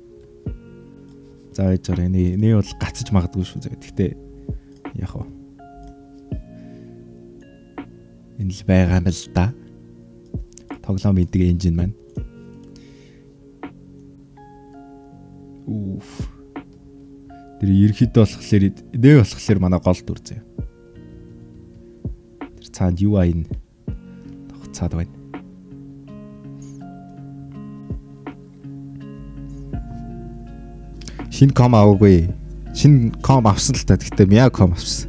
За яж гараа нэ бол гацж магадгүй шүү зэ. Гэхдээ яг хоо. Энэ л байгаа юм л да. Тоглоом идэг engine маань. Уф. Тэр ерхэд болохоор нэ болохоор манай гол дүр зэ. Тэр цаанд юу аа энэ тогцаад байна. Шинэ ком аваагүй. Шинэ ком авсан л та. Гэхдээ мяа ком авсан.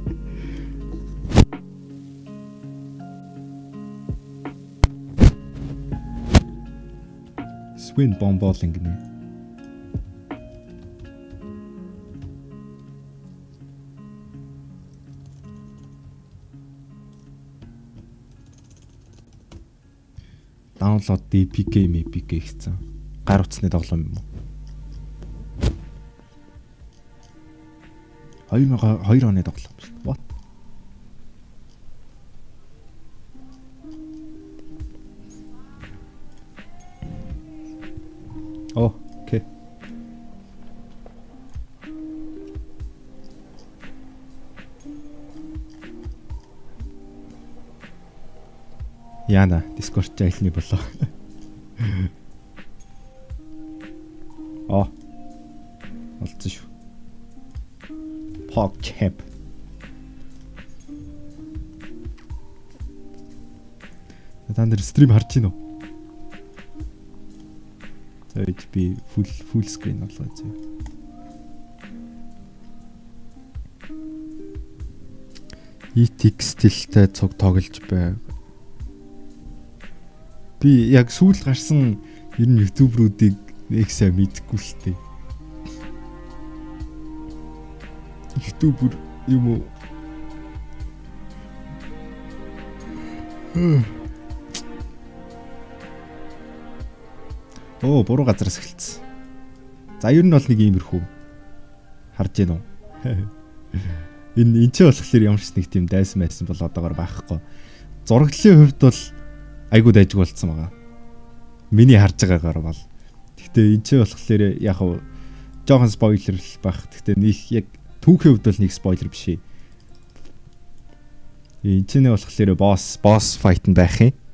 Swin bomb bowling гинэ. Download DPK MPK гэсэн. Гар утасны тоглоом юм уу? 2002 оны тоглоом шүү дээ. What? Oh, okay. Яна, Discord айлны болоо. Оо. Олцсон шүү. PogChamp. Та нар стрим харж байна уу? За би full screen болгоо зөө. E-textilтэй цуг тоглож байг. Би яг сүүл гарсан ер нь ютуберуудыг нэг сайн мэдгүй л тээ. Ютубер юм уу? Оо, буруу газараас эхэлсэн. За ер нь бол нэг иймэрхүү харж гэнэ үү? Энэ ч болохоор ямар ч нэг тийм дайсан байсан бол одоогор байхгүй. Зураглалын хувьд бол айгуу дайжг болцсон байгаа. Миний харж байгаагаар бол. Гэхдээ энэ ч болохоор яг хав жоохон спойлер л байх. Гэхдээ нэг яг түүхийн хувьд бол нэг спойлер биш ээ. Энэ ч нэ болохоор босс fight нь байх юм.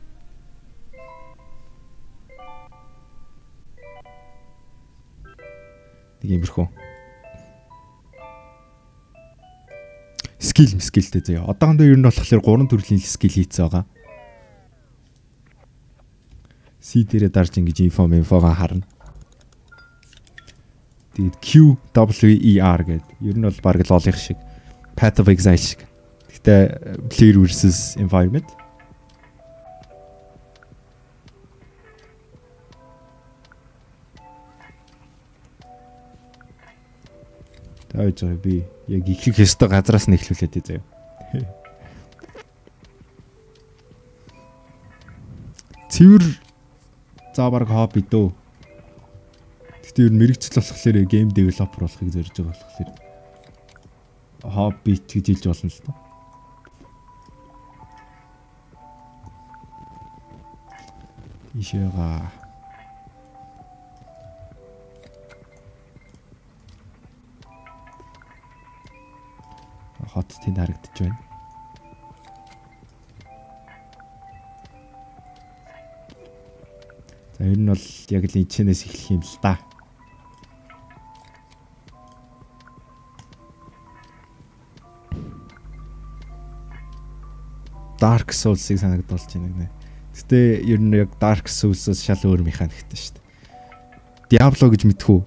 Нэг юмрхүү. Скиллтэй заяа. Одоохондоо ер нь болохоор 3 төрлийн скилл хийцээ байгаа. C дээрээ дарж ингэж инфога харна. Тэгээд Q W E R гэдэг. Ер нь бол баг лолих шиг Path of Exile шиг. Гэтэ player versus environment. Тааж би яг ихлэх ёстой газраас нь эхлүүлээд заяа. Цэвэр за баг хобби дөө. Тэгтээ ер нь мэрэгчл болохоор гейм девелопер болохыг зорж байгаа болохоор хобби гэж хэлж болно л доо. Ишээга хот тэнд харагдаж байна. За ер нь бол яг л энэчнээс эхлэх юм л да. Dark Souls-ыг санагдуулж байна гэнэ. Гэтэ ер нь яг Dark Souls-ос шал өөр механиктэй шүү дээ. Diablo гэж мэдхүү.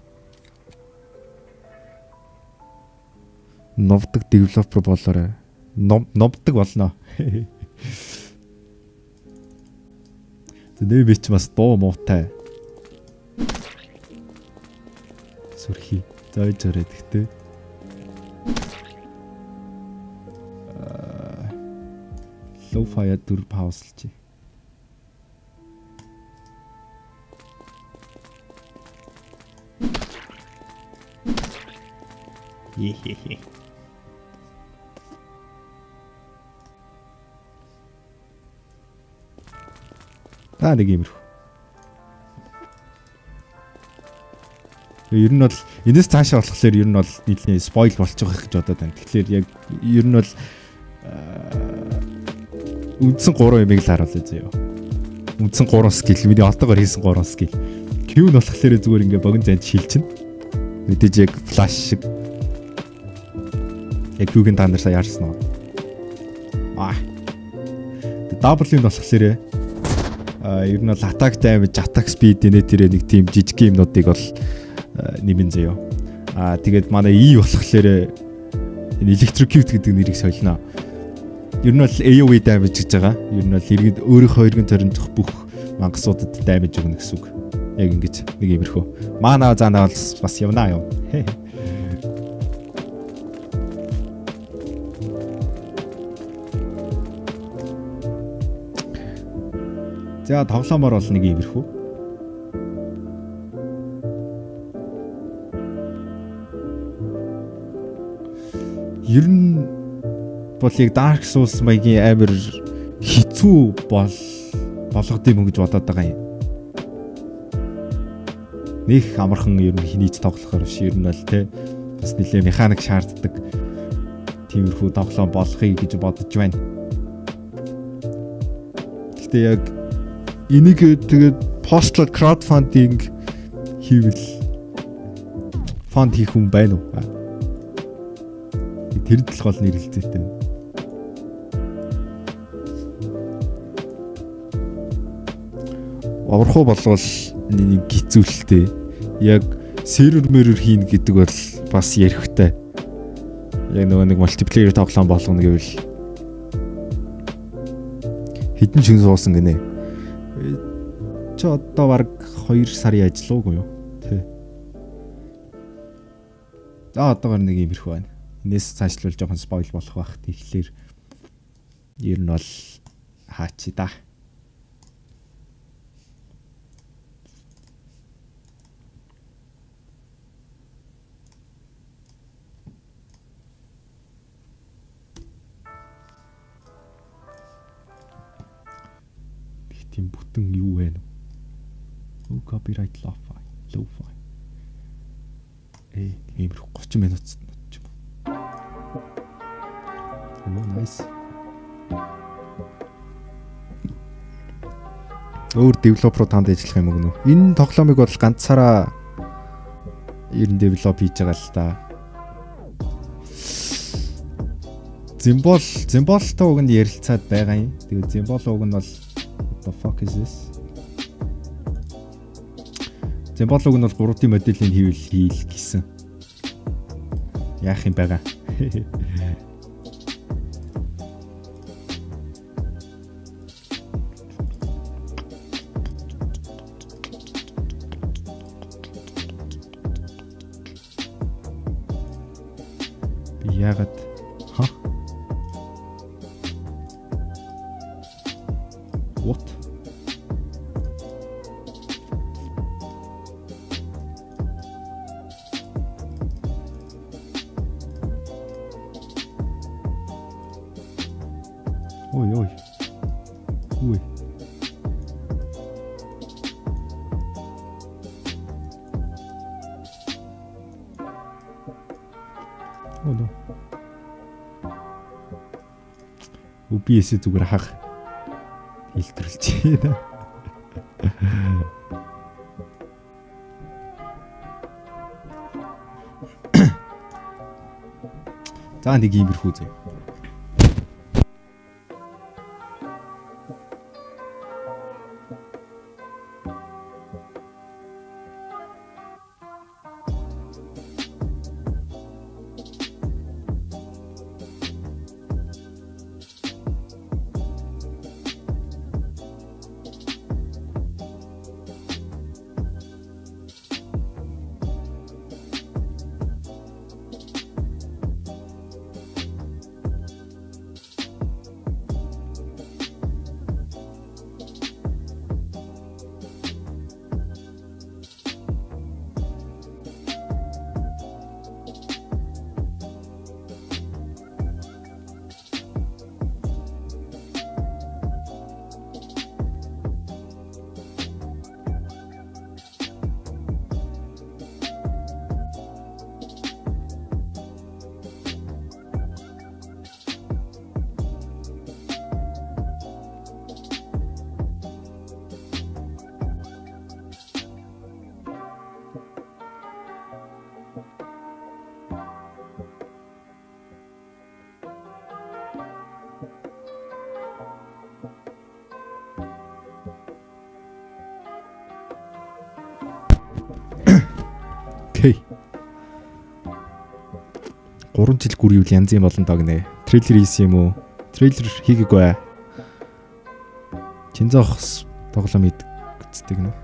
Новдаг девелопер болоорой. Новдаг болно. Тэний бич бас дуу муутай. Сүрхий. Зойж ороод гэхдээ. Lo-fi дүр паузлж. Хе. Нэг юмруу. Ер нь бол энэс цаашаа болохоор ер нь бол нийлний спойл болчих واخ гэж бодоод байна. Тэгэхээр яг ер нь бол үндсэн 3 юмыг л харуулъя заяа. Үндсэн 3 скил, миний одоогоор хийсэн 3 скил. Q нь болохоор зүгээр ингээ богино зайд шилжин. Мэдээж яг флаш шиг. Яг Q-гийн та нар сая яарсан уу? W нь болохоор ер нь бол attack damage, attack speed нэ тэр нэг тийм жижиг юмнуудыг бол нэмэн заяа. Тэгээд манай E болохоор энэ electrocute гэдэг нэрийг солино. Ер нь бол AoE damage гэж байгаа. Ер нь бол иргэд өөрийнхөө иргэн төрөндөх бүх мангасуудад damage өгнө гэсэн үг. Яг ингэж нэг иймэрхүү. Мана заанаа бас явнаа юм. За тоглоомоор бол нэг иймэрхүү. Ер нь бол яг Dark Souls маягийн амар хэцүү болгод юм гэж бодоод байгаа юм. Них амархан ер нь хинийч тоглохоор биш. Ер нь бол те бас нэлээ механик шаарддаг тиймэрхүү тоглоом болохыг гэж бодож байна. Гэхдээ яг энийг тэгээд postal crowdfunding хийвэл фонд хийх хүн байна уу? Тэр л гол нэрэлцээтэй. Аврахуу болвол нэг гизүүлэлтэй. Яг сервер мөрөр хийн гэдэг бол бас ярихтай. Яг нөгөө нэг мультиплеер тоглоом болгоно гэвэл хэдэн шин суусан гинэ. Чи одоо баг 2 сарын ажиллаагүй юу? Тэ. За одоогор нэг иймэрхүү байна. Энэс цаашлуул жоохон спойл болох байх. Тэгэхээр ер нь бол хаачи да. Тийм бүтэн юу вэ? No copyright lo-fi. Иймэрхүү 30 минут ч юм. Nice. Өөр девелопер танд ажиллах юм уу? Энэ тоглоомыг бол ганцаараа ер нь девелоп хийж байгаа л да. Зимболтой уг нь ярилцаад байгаа юм. Тэгээд Зимбол уг нь бол what the fuck is this? Зимбол уг нь бол 3D моделийг хийл гэсэн. Яах юм байгаа? Яагаад What? Ой. Ui. Oh no. OBS зүгээр хах илтрүүлж байна. За нэг иймэрхүү зэ. 3 жил гүрийвэл янз юм болон доо гинэ. Трейлер хийсэн юм уу? Трейлер хийгээгүй. Чинзоох тоглоом хийдэг гэнэ.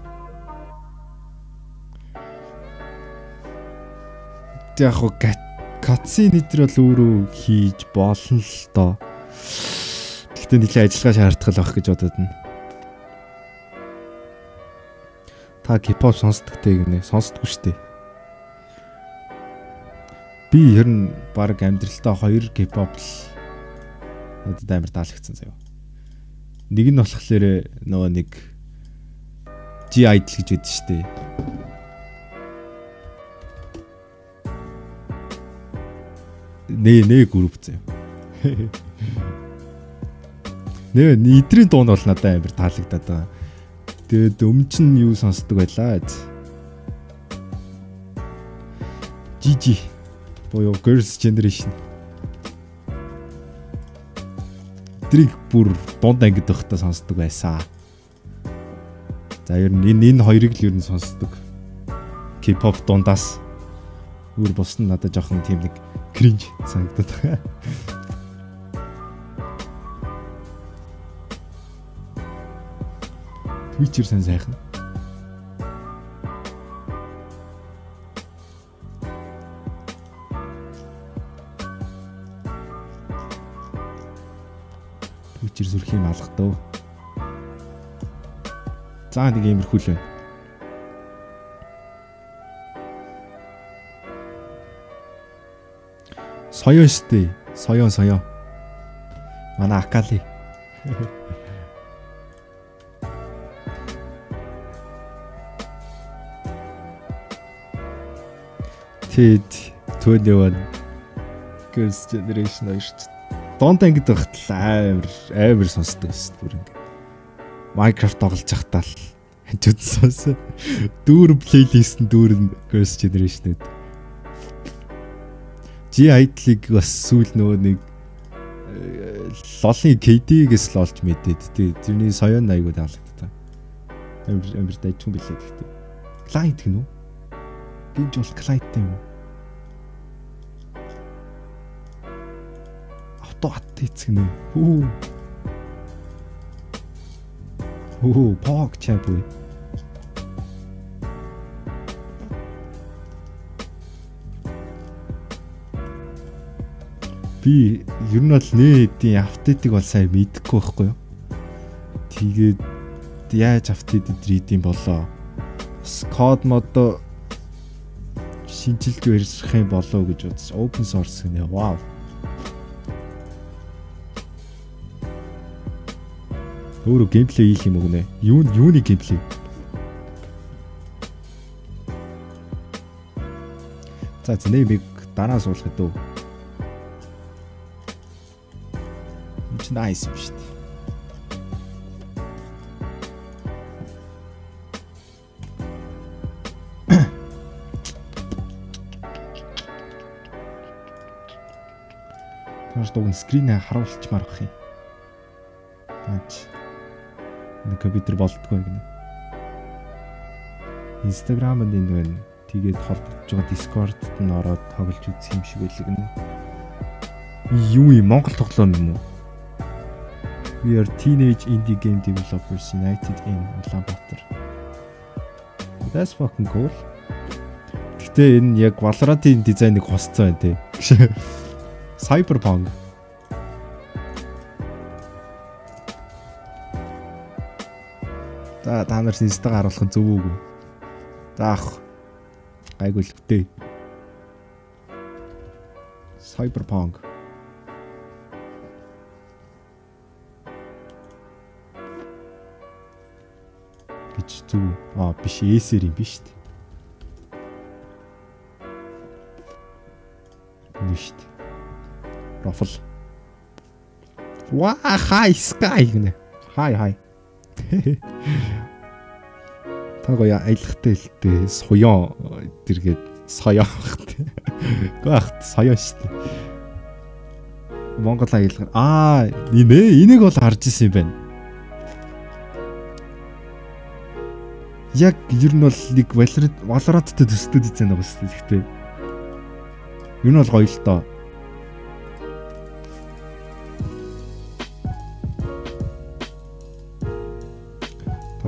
Тэг яг хоо катсин нэтер бол өөрөө хийж болно л доо. Гэхдээ нэлээд ажиллагаа шаарддаг байх гэж бодод нь. Та K-pop сонсдогтэй гинэ. Сонсдоггүй шүү дээ. Би ер нь баг амьдралтаа 2 K-pop л надад амар таалагдсан заяа. Нэг нь болохоор нөгөө нэг G-Idol гэж байдаг шүү дээ. Нэ групп заяа. Нэ эдрийн дуун бол надад амар таалагдаад байгаа. Тэгээд өмнө нь юу сонсдог байлаа. GG боёо Girls' Generation. Триг бүр дунд ангид байхдаа сонсдог байсан. За ер нь энэ хоёрыг л ер нь сонсдог. K-pop дундаас өөр бус нь надад жоохон тийм нэг кринж санагдаад байгаа. Twitch-ээр сайхан. Twitch-ээр сүрх юм алгадав. За нэг иймэрхүү л байна. Соён штэ. Соён. Манай Акали. Тэд 21 Girls' Generation шүү дээ. Донд ангид байхад амар сонсдог шүү дээ бүр ингэ. Minecraft тоглож байхдаа л хажууд сонсон. Дүүр плейлист нь дүүр Girls' Generation-д. G-Idol-ыг бас сүүл нөгөө нэг лолын KD-гээс л олж мэдээд тэрний соён айгуу таалагддаг. Амар дайчгүй билээ гэхдээ. Client гэнэ үү? Гинж бол client юм. Авто хийцгэнэ. Пог чапгүй. Би ер нь бол нээдийн апдейтыг бол сайн мэдэхгүй байхгүй юу. Тэгээд яаж апдейт хийдэм болоо. Код мод шинжилж барьах юм болоо гэж бодож open source гэнэ. Вау. Өөрөө геймплей хийх юм уу гэнэ. Юуны геймплей? За зэнээг дараа суулгах дөө. Nice юм шүү дээ. Тэрс дуун скринээ харуулчмаар бах юм. Наач. Энэ компьютер болдгоо гэнэ. Instagram-д энэ байна. Тэгээд холбогдож байгаа Discord-д нь ороод тоглож үзэх юм шиг байлаа гэнэ. Юу юм Монгол тоглоом юм уу? We are teenage indie game developers united in Ulaanbaatar. That's fucking cool. Гэтэ энэ яг Valorant-ийн дизайныг хосцсон байна те. Cyberpunk. За та нар инстаг харуулах зөв үгүй. Заах. Гайгүй л үтэй. Cyberpunk. Гэж зүг. Биш эсэр юм биш үү? Ништ. Рофл. Хай скай гэнэ. Хай. Тагоя аялахтай л дээ. Соён дэргээд соён бахт. Гахт соён штэ. Монгол аялах. Энийг бол харж исэн юм байна. Яг ер нь бол нэг Valorant-тэй төстэй дизайн байгаа шүү дээ. Гэхдээ ер нь бол гоё л доо.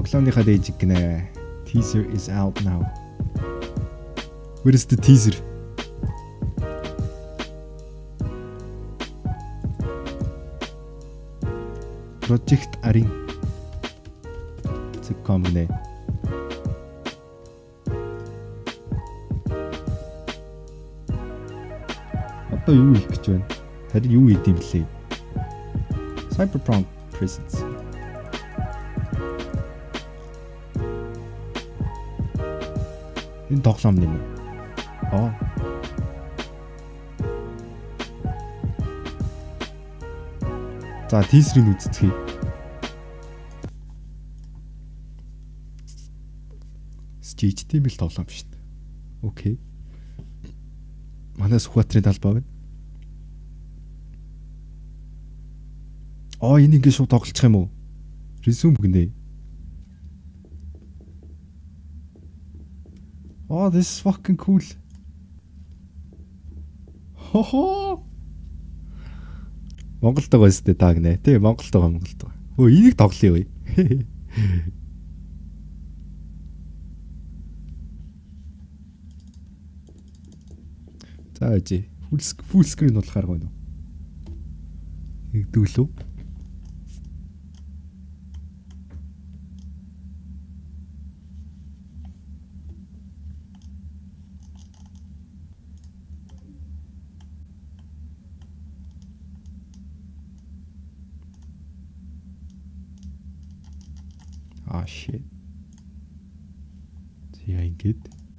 Тоглоомныхаа дэж гинэ. Teaser is out now. Where is the teaser? Project Arin. Зэком нэ. Одоо юу хийх гэж байна? Харин юу хийх юм блэ? Cyberpunk Presents. Энэ тоглоом юм уу? За, teaser-ийг үзцгээе. HTML тоглоом шүү дээ. Окей. Манай Сүхбаатарын талбай байна. Энэ ингэ шууд тоглочих юм уу? Resume гинэ. This is fucking cool. Хохо. Монголд байгаа өстэй таа гинэ. Тий, Монголд байгаа. Энийг тоглоё вэ? За жи. Full screen болохоор гоо. Игдүүлв. Shit. See, I get.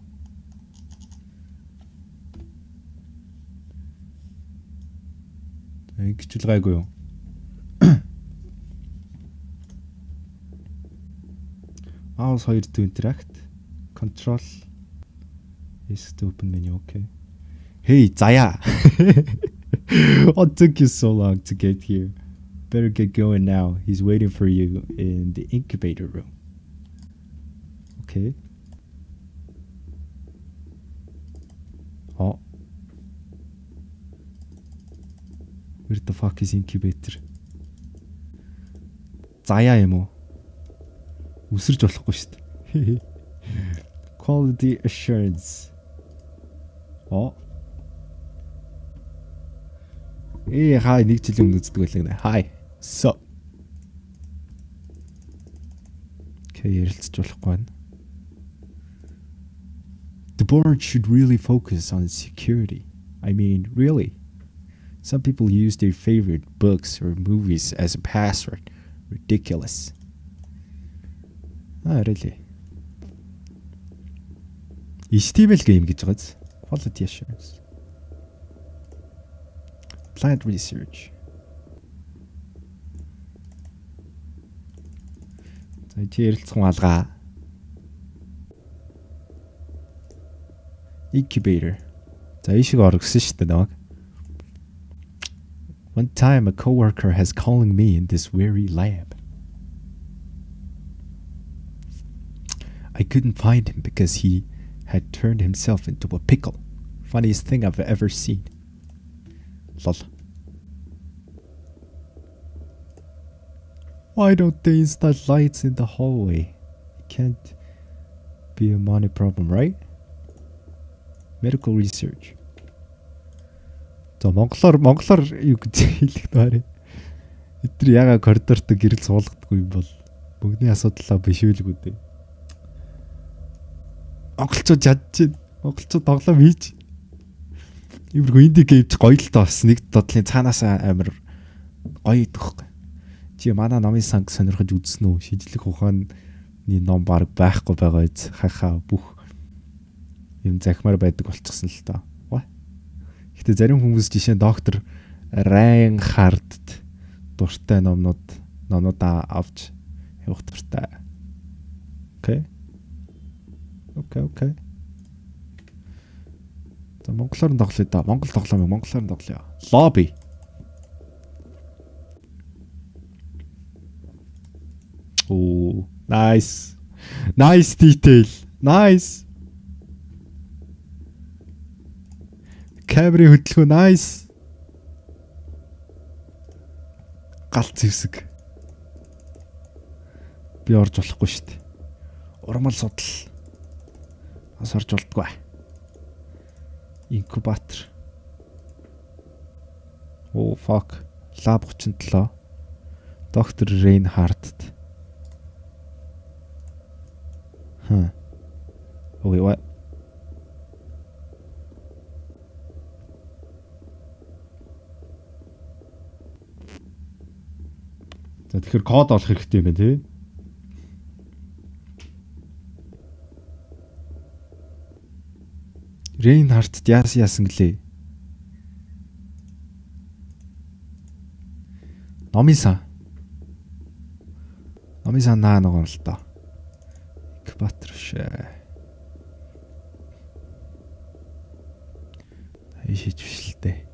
Ингэчүүл гайгүй юу? Mouse 2 to interact. Control is to open menu. Okay. Hey, Zaya. What took you so long to get here? Better get going now. He's waiting for you in the incubator room. Okay. Where the fuck is incubator? Заяа юм уу? Үсэрч болохгүй шүү дээ. Quality assurance. Hi, нэг жилийн өмнө үздэг байлаа гэнэ. Hi. So. Okay, ярилцж болохгүй байна. The board should really focus on security. I mean, really. Some people use their favorite books or movies as a password. Ridiculous. Really? HTML game гэж байгааз. Quality assurance. Plant research. За ярилцсан алгаа. Incubator. За ийшээ оргосон шүү дээ намайг. One time a coworker has calling me in this weary lab. I couldn't find him because he had turned himself into a pickle. Funniest thing I've ever seen. Lol. Why don't they install lights in the hallway? It can't be a money problem, right? Medical research. За монголоор юу гэж хэлэх вэ? Эдгээр яга коридорт гэрэл суулгадаггүй юм бол бүгдний асуудлаа биш үлгүү дээ. Монголчууд ядчих. Монголчууд тоглоом хийж. Иймэрхүү инди геймч гоё л тоо бас нэг дотлын цаанаас амар гоё идэх. Чи манай номын санг сонирхож үзсэн үү? Шийдлэх ухааны ном баг байхгүй байгаа биз. Хахаа бүх юм захимаар байдаг болчихсон л тоо. Гэтэ зарим хүмүүс жишээ нь доктор Райнхардт дуртай номнуудаа авч явах дуртай. Окей. За монголоор нь тоглоё да. Монгол тоглоом монголоор нь тоглоё. Lobby. Oh, nice. Nice detail. Nice. Камерын хөдөлгөөн nice. Галт зэвсэг. Би орж болохгүй шүү дээ. Урмал судал. Бас орж болтгүй. Инкубатор. Oh fuck. Lab 37. Доктор Рейнхардт. Okay, what? За тэгэхээр код олох хэрэгтэй юм байна тий. Рейнхардт яасан гэлээ. Номисан наа нэг юм л доо. Инкубатор шээ. Хичээж биш л дээ.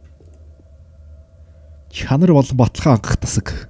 Чанар болон баталгаа хангах тасаг.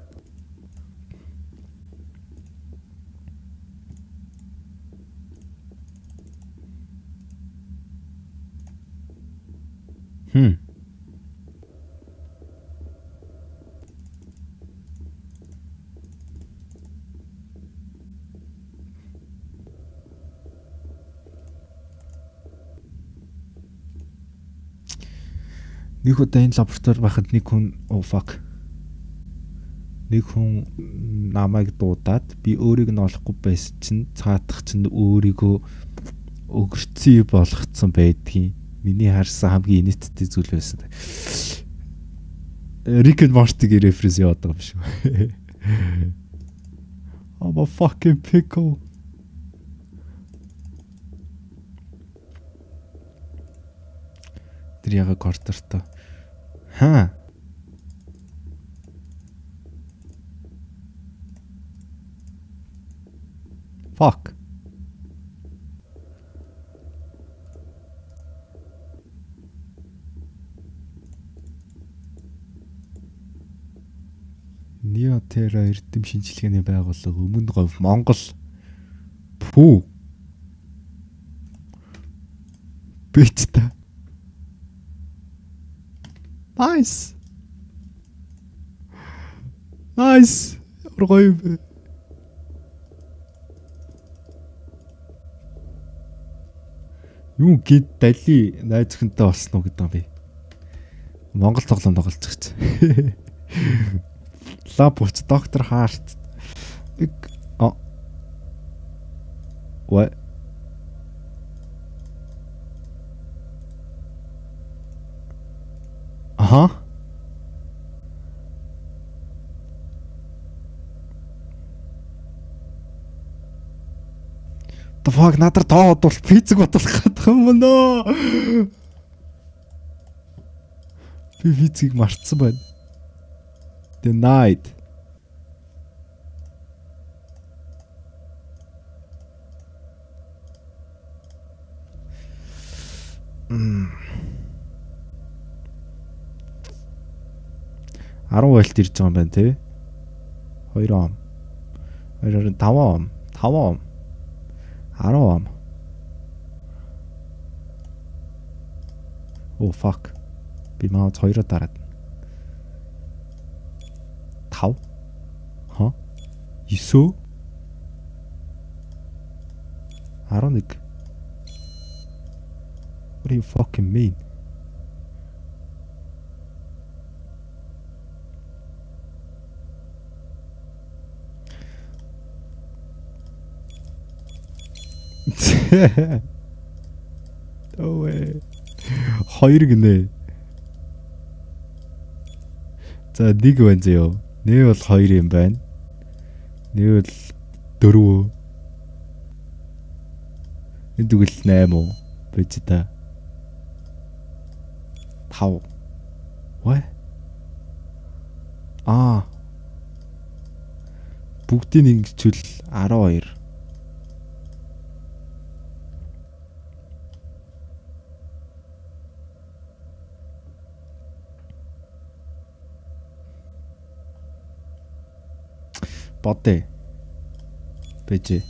Нэг удаа энэ лаборатори байхад нэг хүн нэг хүн намайг дуудаад би өөрийг нь олохгүй байсан чинь цаадах чинь өөрийгөө өгөрцөө болгоцсон байдгийн. Миний харсан хамгийн инээдтэй зүйл байсан. Rick and Morty-г референс яваад байгаа юм шиг. I'm a fucking pickle. Тэр яга кварталтай. Fuck. Неотера эрдэм шинжилгээний байгууллага Өмнө говь Монгол. Пүү. Битта. Nice. Оргой. Юу гэд дали найз өхөнтэй болсон уу гэдэг юм би. Монгол тоглоом тоглож байгаа ч. Лаб уц доктор Харт. What? The fuck надад тоо бодвол физик бодох гэдэг юм нөө. Би физик мартсан байна. Denied. Аруу вольт ирж байгаа юм байна тий. 2 ом. 2.5 ом. 5 ом. 10 ом. Oh fuck. Би маа 2-оо дараад. 5. 9. 11. What do you fucking mean? No way. 2 гинэ. За 1 байна зөө. Нээ бол 2 юм байна. Нээ бол 4. Энд тэгвэл 8 уу? Бич та. 5. What? Бүгдийг ингэчүүл 12. Бодъё. Бэж.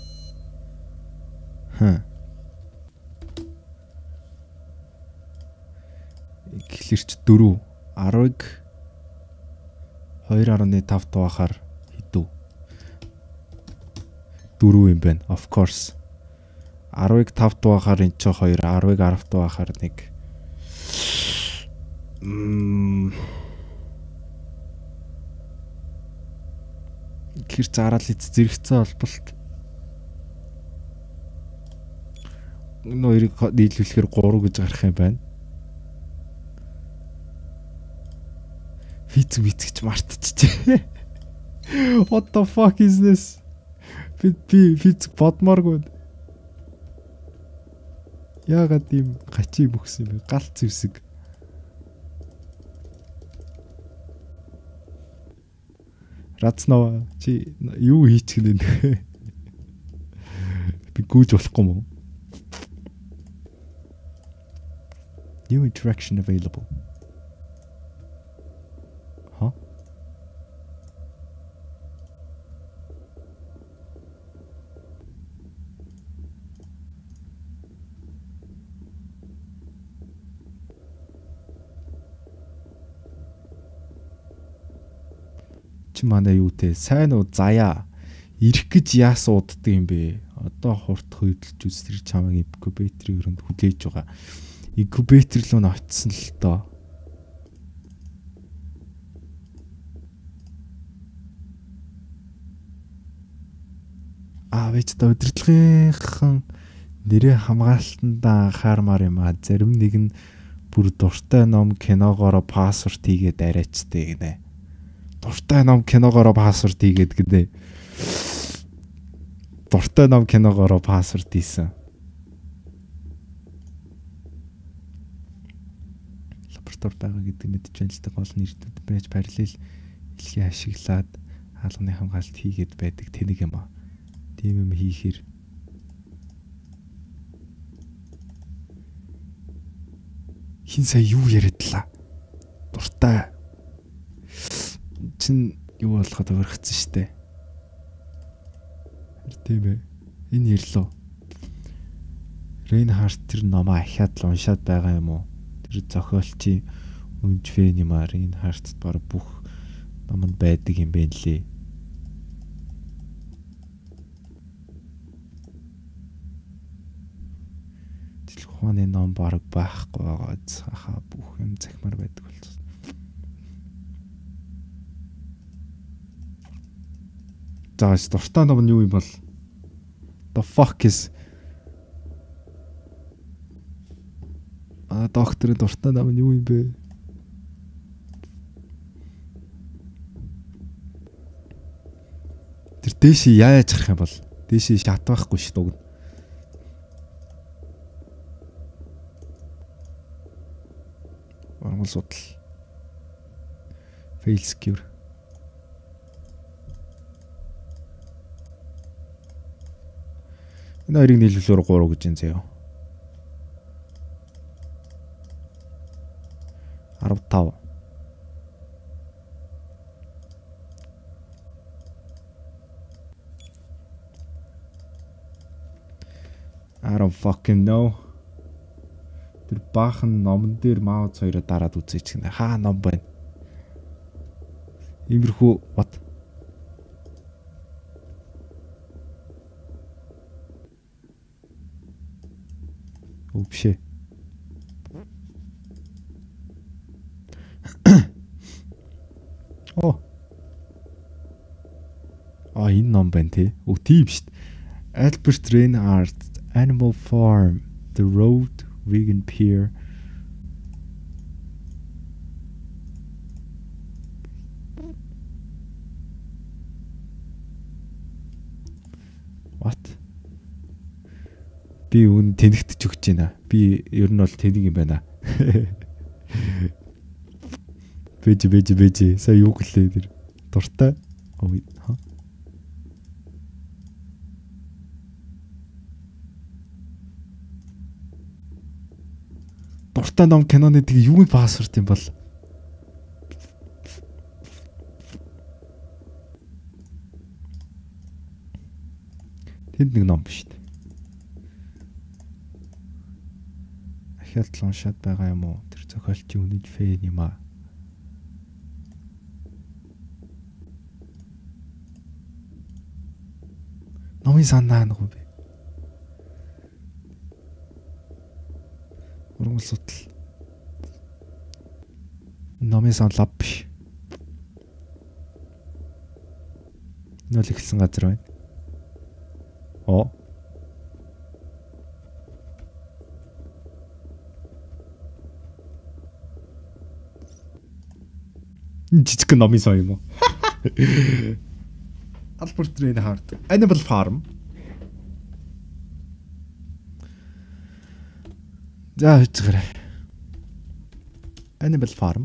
Эхлэрч 4. 10-ыг 2.5 дугахаар хэдв. 4 юм байна. Of course. 10-ыг 5 дугахаар энэ ч 2, 10-ыг 10 дугахаар 1. Ихэр зараад зэрэгцээ холболт. Энэ хоёрыг нийлүүлэхээр 3 гэж гарах юм байна. Физик мартчихжээ. What the fuck is this? Би физик бодмооргүй. Яагаад ийм гачи бөхс юм бэ? Галт зэвсэг. Рацнаа чи юу хийчих гээд байна? Би гүйж болохгүй юм уу? New interaction available. Huh? Чи манай юу те сайн уу заяа ирэх гэж яа сууддаг юм бэ? Одоо хурд хөдөлж үзтэр чамайг инкубаторын өрөнд хүлээж байгаа. Инкубатор руу н очсон л доо. Вэж та удирдлагынхан нэрээ хамгаалтандаа анхаармаар юм а. Зарим нэг нь бүр дуртай ном киногоороо пассворд хийгээд арайчтай гинэ. Дуртай ном киногоороо пассворд хийгээд гинэ. Дуртай ном киногоороо пассворд хийсэн. Лаборатори байгаа гэдэг мэдж байна л да гол нэрдэд байж параллел илхий ашиглаад хаалганы хамгаалалт хийгээд байдаг тэнэг юм а. Тийм юм хийхээр хин сая юу яриадлаа. Дуртай. Чин юу болгоод өргөцсөн штэ. Тийм ээ. Энэ ярьлоо. Рейнхард тэр номоо ахиад л уншаад байгаа юм уу? Тэр зохиолчийн үнжвэн юм аа. Рейнхардт баг бүх номонд байдаг юм бэ лээ. Телефоны ном баг байхгүй байгаа. Хаа бүх юм захимаар байдаг болчихсон. За дуртай ном нь юу юм бол? The fuck is докторын дуртай ном нь юу юм бэ? Тэр дээшээ яаж харах юм бол? Дээшээ шат байхгүй ш дуг. Оргол судал. Fail secure. Энэ хоёрыг нийлүүлээр 3 гэж энэ заяа. 15. I don't fucking know. Тэр баахан номон дээр маус хоёроо дараад үзээч гэнэ. Хаа ном байна? Иймэрхүү what? Вообще. Энэ ном байна те. Тийм шүү дээ. Albert Reinhardt Animal Farm, The Road, Vegan Peer. What? Би үн тэнэгтж өгч байна. Би ер нь бол тэнэг юм байна. Бэж. Сая юу гэлээ тэр? Дуртай. Дуртай ном киноны тэг юу пассворд юм бол? Тэнд нэг ном биш үү? Ахиад л уншаад байгаа юм уу? Тэр зохиолчийн үнэж фэн юм аа. Номын санаа нэг юм бэ. Уран судал. Номын сан лаб биш. Нөл ихсэн газар байна. Оо. Жижиг номын сан юм уу? Albert Reinhardt. Animal Farm. За хэцгэрэ. Animal Farm.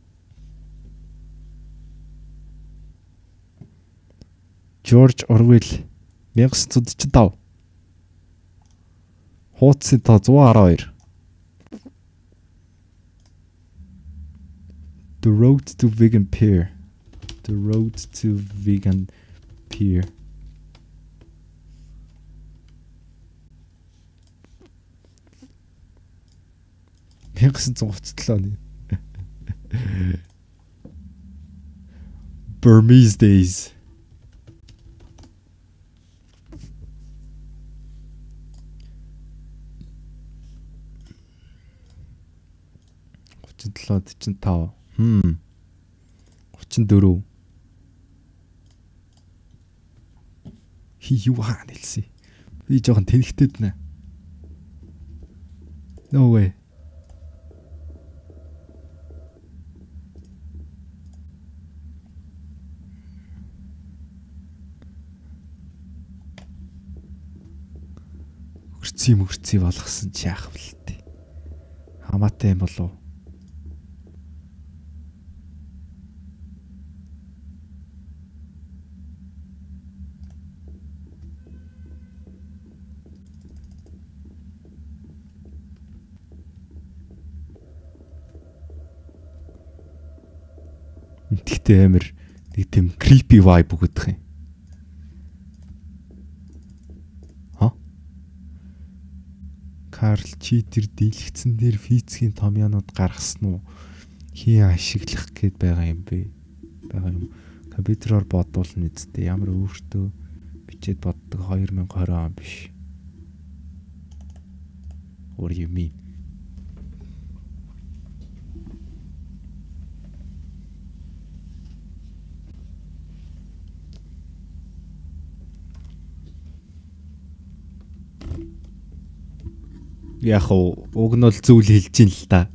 George Orwell 1945. Хуудсын тоо 112. The Road to Vegan Pear. The Road to Vegan Pear. Burmese Days. Тав. 34. Хи юу хаана хэлсэн. Би жоохон тэнхтэд нэ. No way. Мөрций болгосон ч яах вэ тээ. Хамаатай юм болов. Тэгтээ амир нэг тийм creepy vibe өгөх юм. Карл чи тэр дийлэгцэн дээр физикийн томьёонууд гаргасан уу? Хин ашиглах гээд байгаа юм бэ? Байгаа юм. Компьютероор бодвол мэдтэй ямар өөртөө бичээд боддог 2020 он биш. What do you mean? Яг уг нь бол зүйл хэлж ин л та.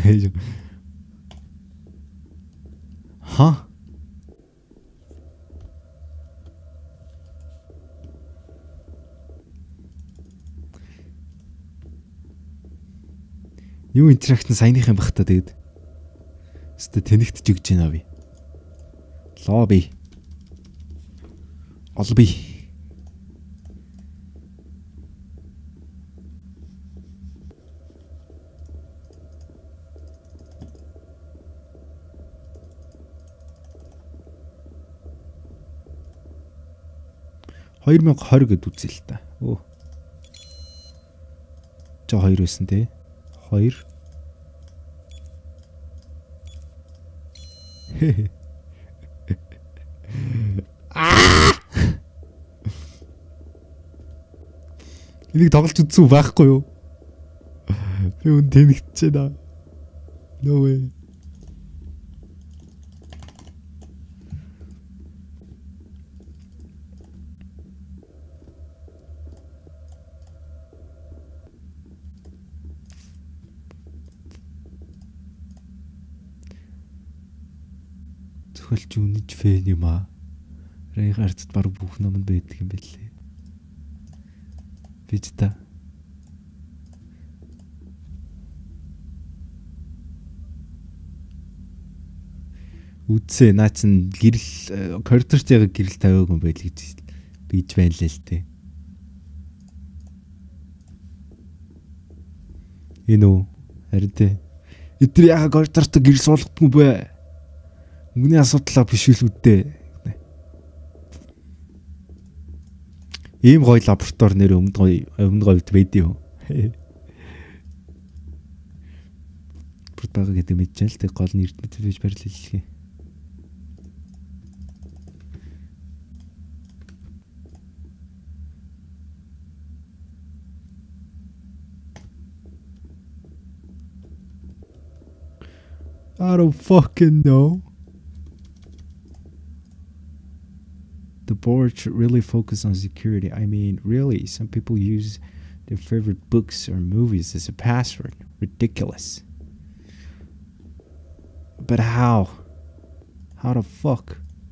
Ха? Юу интеракт нь саяных юм бах та тэгээд. Өстө тэнэгтж өгч байна би. Лобби. Олби. $2020 гэд үзээ л та. Өө. Жоо 2 байсан те. 2. Энийг тоглож үзсэн байхгүй юу? Би үн тэнэгтэж байна. No way. Зөвхөлж үнэж фэн юм аа. Рейхардт баг бүх номд байдаг юм байлээ. Бид та. Үдсээ наа чин гэрэл коридортойгоо гэрэл тавиаг юм байл гэж бийж байна лээ л тээ. Энэ үү харин тээ. Эдгээр яга коридортой гэрэл суулгадгүй бэ? Мөнгөний асуудал биш үл үдээ. Ийм гоё лаборатори нэр өмнө говьд байдیں۔ Протага гэдэг мэдчихээн л тэг гол нь эрдэмтэд байж барил хэллээ. I don't fucking know. The board should really focus on security. I mean, really, some people use their favorite books or movies as a password. Ridiculous. But how? How the fuck?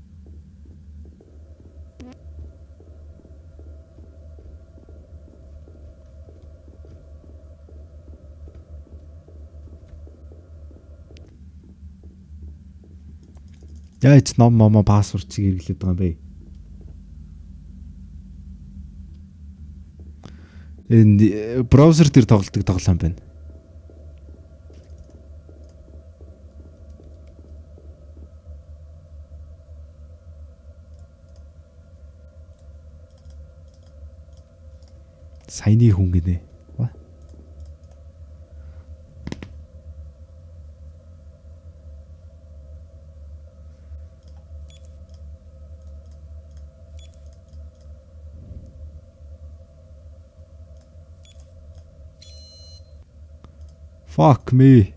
Яаж ном момо пассворд чиг хэрэглээд байгаа юм бэ? Энэ браузер дээр тоглодог тоглоом байна. Саяны хүн гинэ. Fuck me.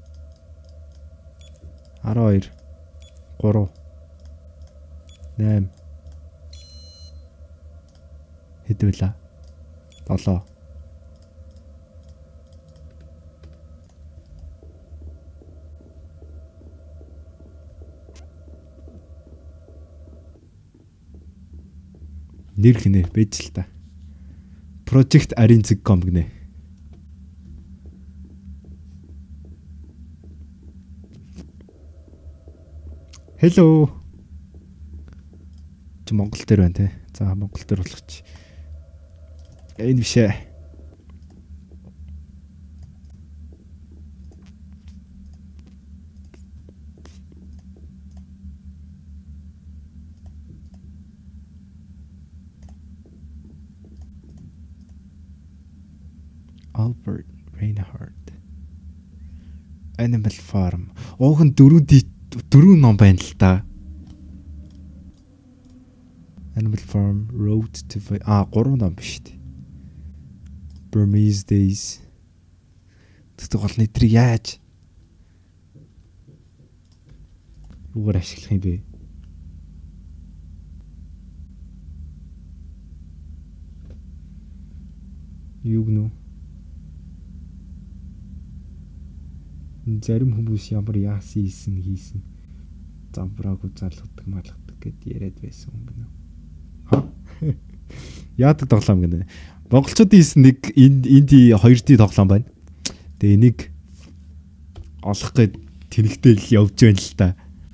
12 3 8 хэд вэ? 7 нэр хинэ бэж л та. Project Arinzig.com гинэ. Hello. Чи Монгол дээр байна те. За Монгол дээр болгоч. Энэ биш ээ. Albert Reinhardt. Animal Farm. Уух нь дөрөв ном байна л да. Animal Farm, Road to 3 ном биш үү? Burmese Days. Тэгтээ гол нь эдрийг яаж юугаар ашиглах юм бэ? Юу гэнэ? Зарим хүмүүс ямар яасан хийсэн замбраагүй залгадаг малгадаг гэд яриад байсан юм байна. Яадаг тоглоом гэнэ. Монголчуудын хийсэн нэг инди 2D тоглоом байна. Тэгээ энийг олох гээд тэнэгтэл явж байна л та.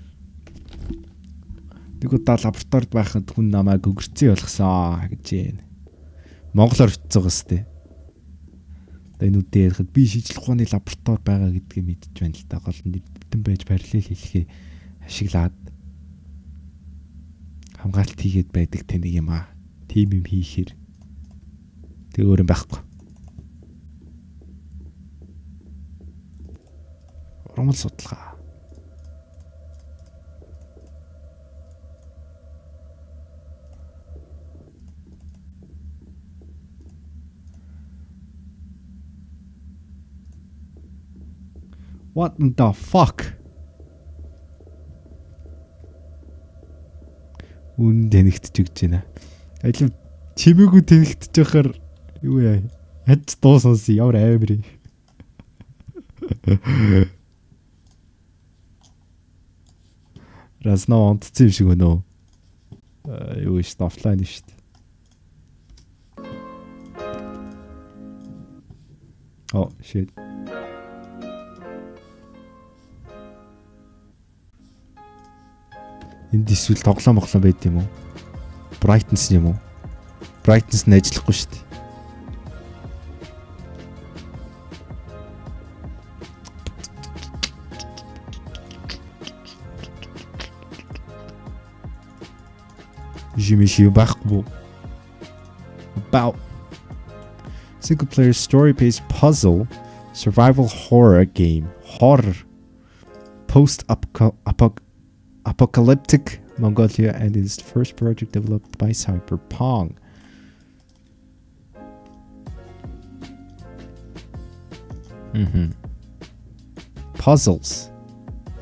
Нэг удаа лабораторид байхад хүн намайг өгөрцөө болгосон гэж байна. Монголоор бичсэн байгаа сте. Энэ үдээ ярихад би шийдэл ухааны лаборатори байгаа гэдгийг мэдэж байна л та. Гол нь бүтэн байж параллел хийхээ ашиглаад хамгаалт хийгээд байдаг тэнэг юм аа. Тим юм хийхээр тэг өөр юм байхгүй. Урамл судалгаа. What the fuck? Үн тэнэгтж өгч байна. Алив чимээгүй тэнэгтж байхаар юу яа? Хад дуу сонсон ямар аамир юм. Раз нөө онцсон юм шиг өнөө. Юу ш офлайн шүү дээ. Oh shit. Энд эсвэл тоглоом байд юм уу? Brightness юм уу? Brightness нь ажиллахгүй шүү дээ. Жимиши байхгүй. About single player story based puzzle survival horror game. Horror. Post apocalyptic Mongolia and is the first project developed by Cyberpunk. Puzzles.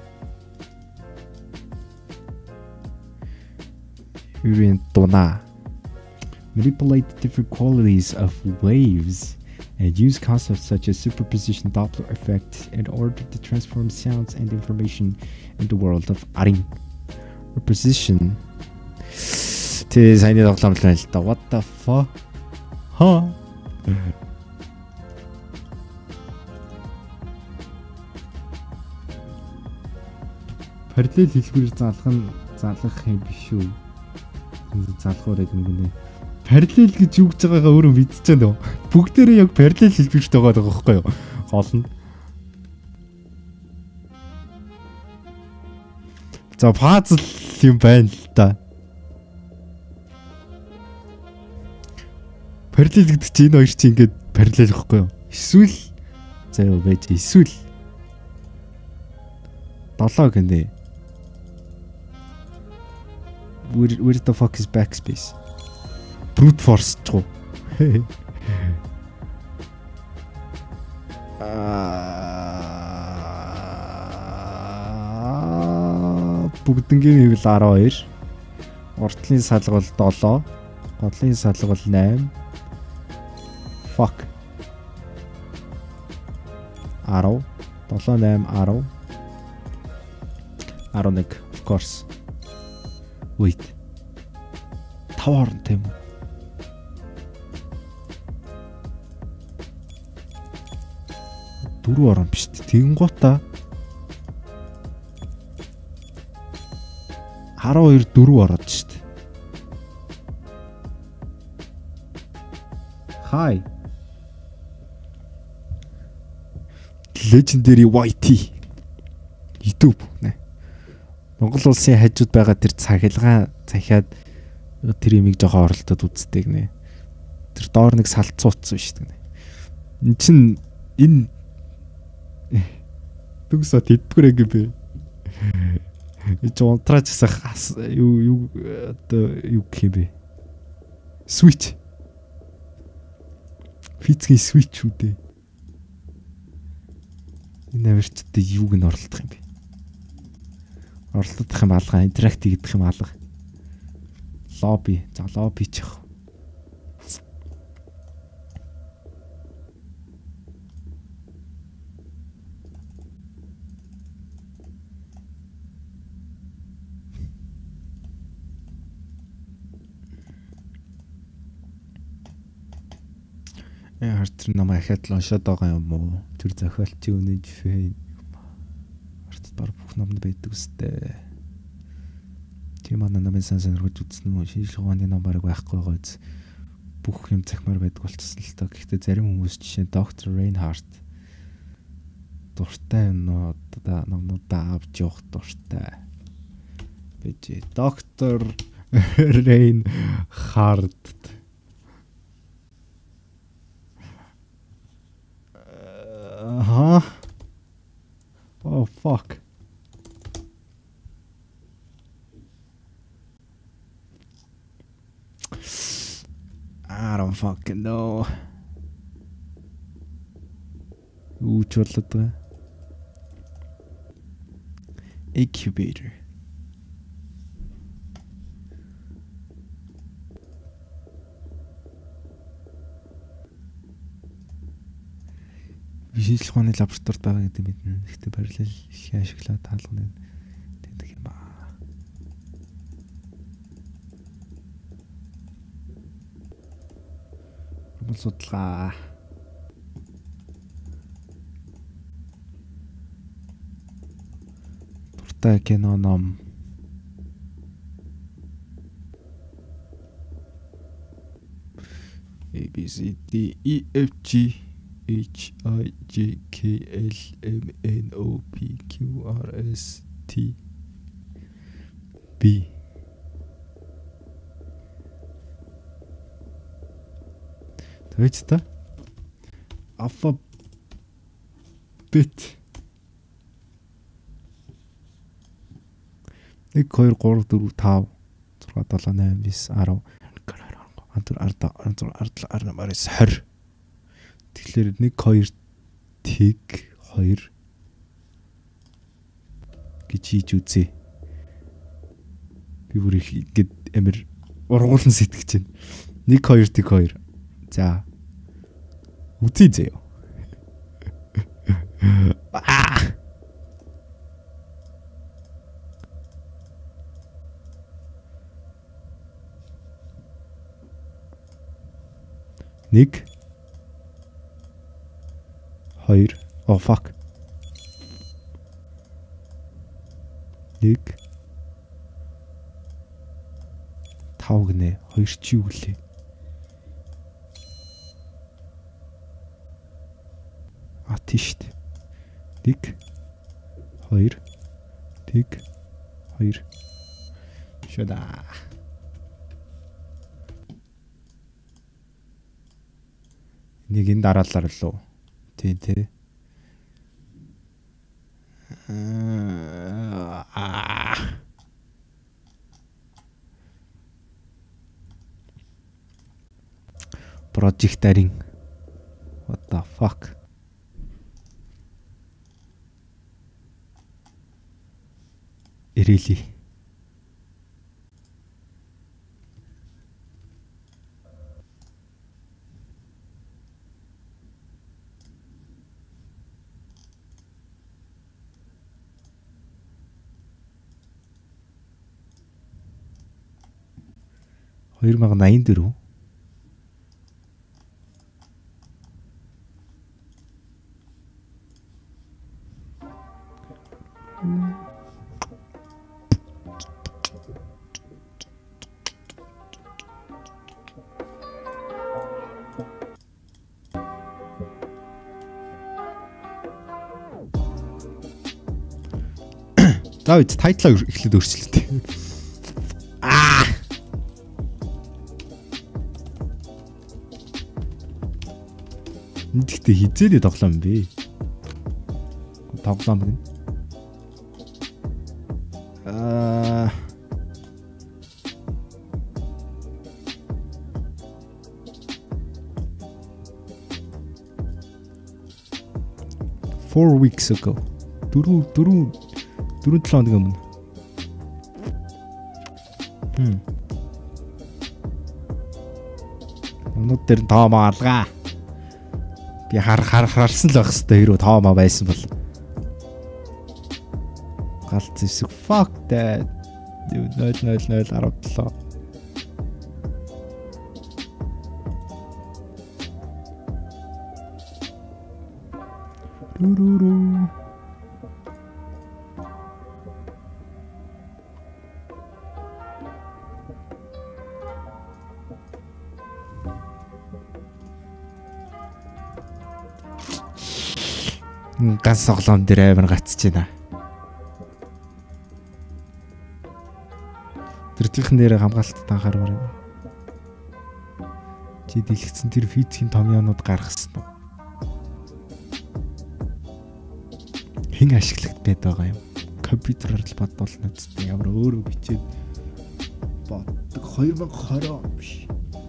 Urient Dona. Manipulate different qualities of waves and use concepts such as superposition Doppler effect in order to transform sounds and information in the world of Aring. Reposition. Тэ саяны тоглоом л байна л да. What the fuck? Ха. Параллел хэлбэрээр залгах юм биш үү? Залгуурай гэнэ. Параллел гэж юу гэж байгаагаа өөрөө мэдчихэв нөө. Бүгдээрээ яг параллел хэлбэртэй байгаа байхгүй юу? Гол нь. За пазл юм байна л да. Параллел гэдэг чинь энэ хоёр чинь ингээд параллел байхгүй юу? Эсвэл за юу байж эсвэл 7 гэнэ. Where the fuck is backspace? Brute force ч гоо. Бүгднгийн хэвэл 12. Уртлын салгал 7. Годлын салгал 8. Fuck. 10. 7 8 10. 11 of course. Wait. 5 орн тийм үү? Дөрөв орн биш үү? Тэгэнгуутаа 12 4 ороод шүү дээ. Hi. Legendary YT. YouTube нэ. Монгол улсын хажууд байгаа тэр цахилгаан захиад тэр имийг жоохон оролдоод үздэг нэ. Тэр доор нэг салцууцсан шүү дээ. Эн чин энэ дүгсаа тэтгэрэг юм бэ. Эч унтраач сах юу одоо юу гэх юм бэ? Switch. Физикийн switch үү дээ. Энэ авирчтай юуг нь оролдох юм бэ? Оролдох юм алга, интеракт хийх юм алга. Лобби, за лобби чих. Хартэр намайг ахаад л уншаад байгаа юм уу? Тэр зохиолчийн үнэн фэн. Хартад баг бүх номд байдаг үстэй. Тийм аа намайг сонирхож үзсэн юм уу? Шинжлэх ухааны ном бараг байхгүй байгаа үз. Бүх юм захимаар байдаг болчихсон л тоо. Гэхдээ зарим хүмүүс жишээ нь Доктор Рейнхарт дуртай номнуудаа авч явах дуртай. Бэж Доктор Рейнхарт Huh? Oh fuck. I don't fucking know. Uuчлаад. Incubator. Шинжлэх ухааны лабораторид байгаа гэдэг мэднэ. Гэхдээ параллел их ашиглаад таалганы тэндэг юм ба. Урмал судалгаа. Дуртай кино ном. A B C D E F G H I J K L M N O P Q R S T B. Тэгэж та alphabet 1 2 3 4 5 6 7 8 9 10 20. Тэгэхээр 1 2 тэг 2 гэж хийж үзье. Би бүр их ингээд амир ургуулсан сэтгэж байна. 1 2 тэг 2. За. Үзье зөө. Нэг 2 oh fuck. Нэг 5 гинэ 2 чи юу гэлээ. Тийш дээ. 1 2 тэг 2 шода. Нэг энэ дараалал лөө. Тий. Project-ийн what the fuck. Really? Хоёр 84. За үз тайтлаа эхлээд өөрчлөлтөө. Эндэгтэй хизээний тоглоом бэ? Тоглоом гэнэ. 4 weeks ago. 4 7 өмнө. Өнөөдөр тоомоо алгаа. Би харсан л байх хэвээр хэрэг тоомоо байсан бол. Галт зэвсэг fuck that. 00017. Газ соглоом дээр амар гацж байна. Тэрдийнхэн дээр хамгаалттай анхаармаар юм. Чи дэлгэцэн тэр физикийн томьёонууд гаргасан уу? Хэн ашиглагд байдаг юм? Компьютераар л бодвол надтай ямар өөрөө бичээд боддог 2020 биш.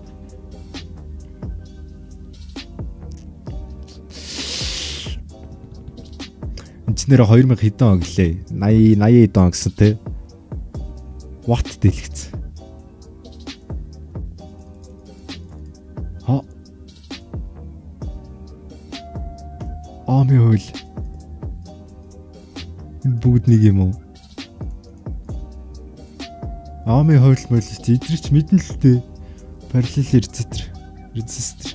Нэр 2000 хэдэн он гэлээ. 80 он гэсэн те. What дэлгэц. Ами хөл. Энэ бүгд нэг юм уу? Ами хөл мөл ч эдрч мэдэн л те. Параллел резистор.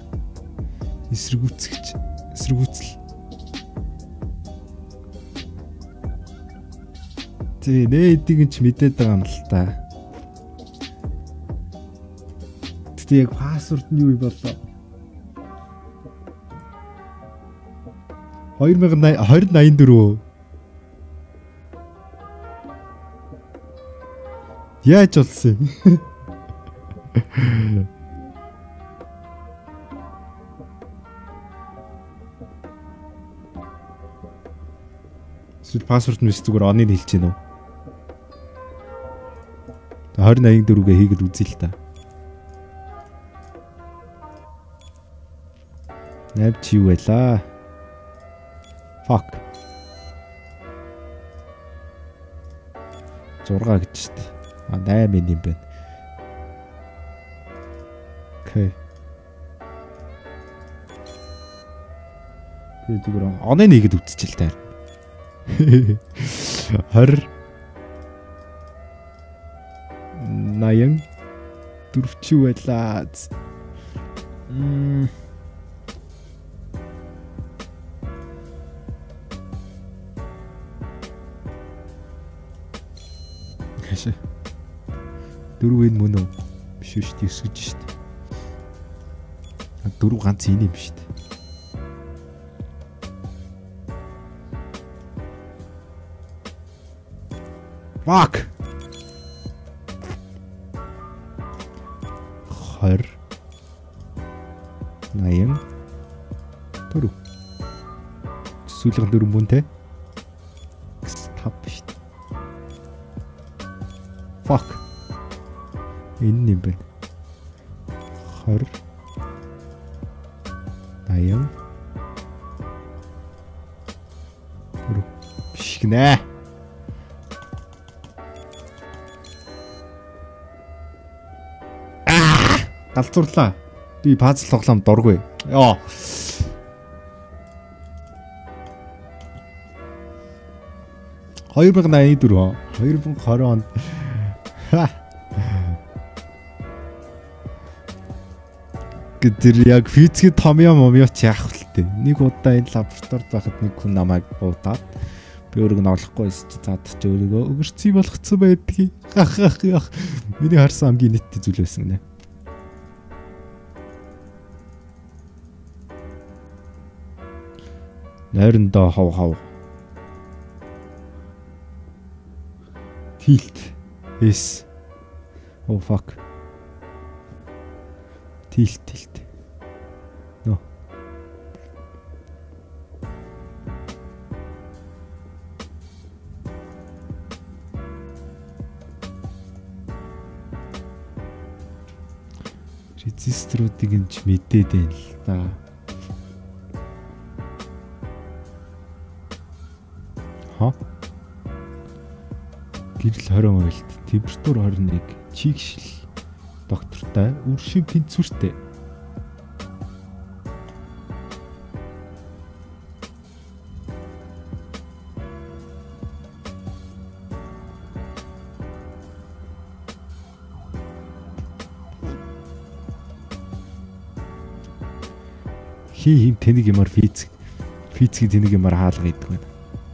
Эсэргүүцэл. Тэ нээдийг ч мэдээд байгаа юм л та. Тэгтээ яг пассворд нь юу болоо? 2084. Яаж болсон юм? Эсвэл пассворд нь зүгээр оныг хэлж гинөө. 2084-гээ хийгээд үзье л та. Нэв чи юу байлаа? Fuck. 6 гэж штэ. 8 юм байна. Окей. Тэгээ зүгээр оны нэгэд үтчихэл таар. 20 80 дөрвчүү байлаа. Хэшээ. Дөрвөн мөн үү? Биш шүү дээ, өсгөж шүү дээ. Дөрөв ганц энэ юм шүү дээ. Fuck. 20 80 4 сүүлэн 4 мөн те. Stop шүү дээ. Fuck. Энэ юм бэ? 20 80 4 биш гинэ. Галзуурлаа. Би пазл тоглоом дургүй. Яа. $284 2020 онд. Гэтэр яг физикийн томьёо момьёоч яах вэ? Нэг удаа энэ лабораторид байхад нэг хүн намайг буудаад би өөрийг нь олохгүй чи заадах чи өөрийгөө өгөрцөй болгоцсон байдгийг. Миний харсан хамгийн нийттэй зүйл байсан гинэ. Найрандаа хав. Tilt is. Oh fuck. Tilt. No. Резиструудыг нь ч мэдээд байна л да. Гэрэл 20 ойлт, температур 21, чигшил доктортай, үршив тэнцвэртэй. Хин тэнийг юмар физикийн тэнийг юмар хаалга гэдэг байна.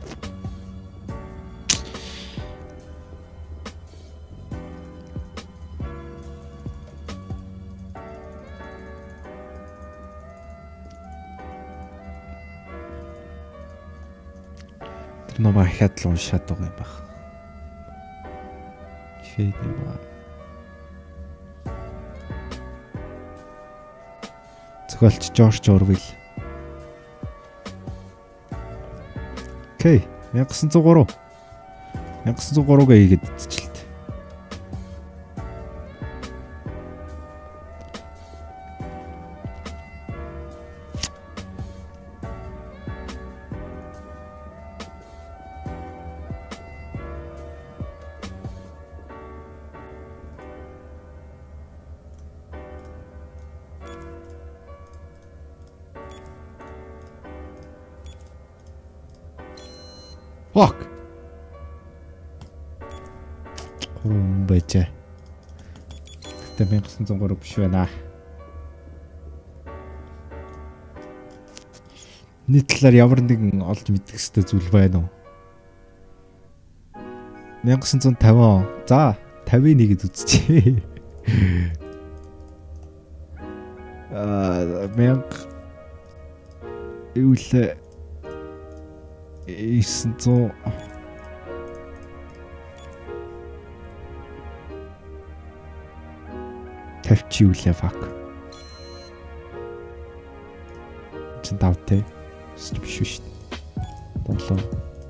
Номоо хаад л уншаад байгаа юм байна. Шийд юм ба. Зохиолч Жорж Орвел. Окей, 1903. 1903-г хийгээд идчихлээ. Fuck. Хурум бэжэ. Гэтэ 1903 биш байна. Нийт талаар ямар нэгэн олж мэдэх ёстой зүйл байна уу? 1950. За, 50-ыг нэгэд үзчихье. Эвлэ 900 тавьчих юу лээ фак. Чин давтээ. Биш шүү дээ. Тоглоо.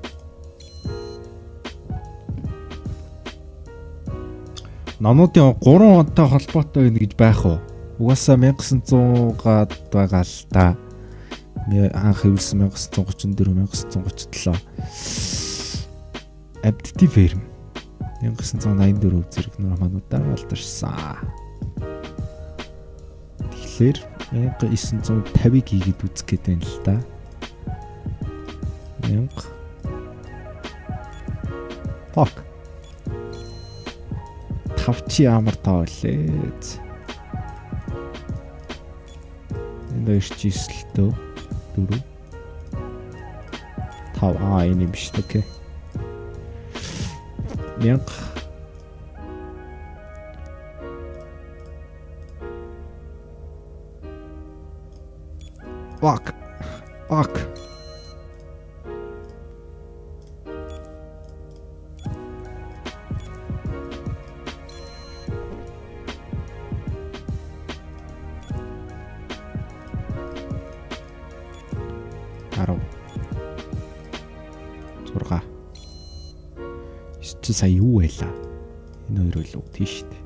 Номуудын 3 онтой холбоотой байна гэж байх уу? Угаасаа 1900-гаад байгаа л та. Анх хэвлсэн 1934 1937 Abdi Firm 1984 зэрэг нормануудаар алдарсан. тэгэхээр 1950-ыг хийгээд үзэх гээд байна л да. 1000. Fuck. Тавчи амар таа лээ. Энд ирчихсэн л дөө. 4. 5 энэ юм биш дээ. 1000. Fuck. Чи сая юу байлаа? Энэ хоёр байлуу тийш дээ.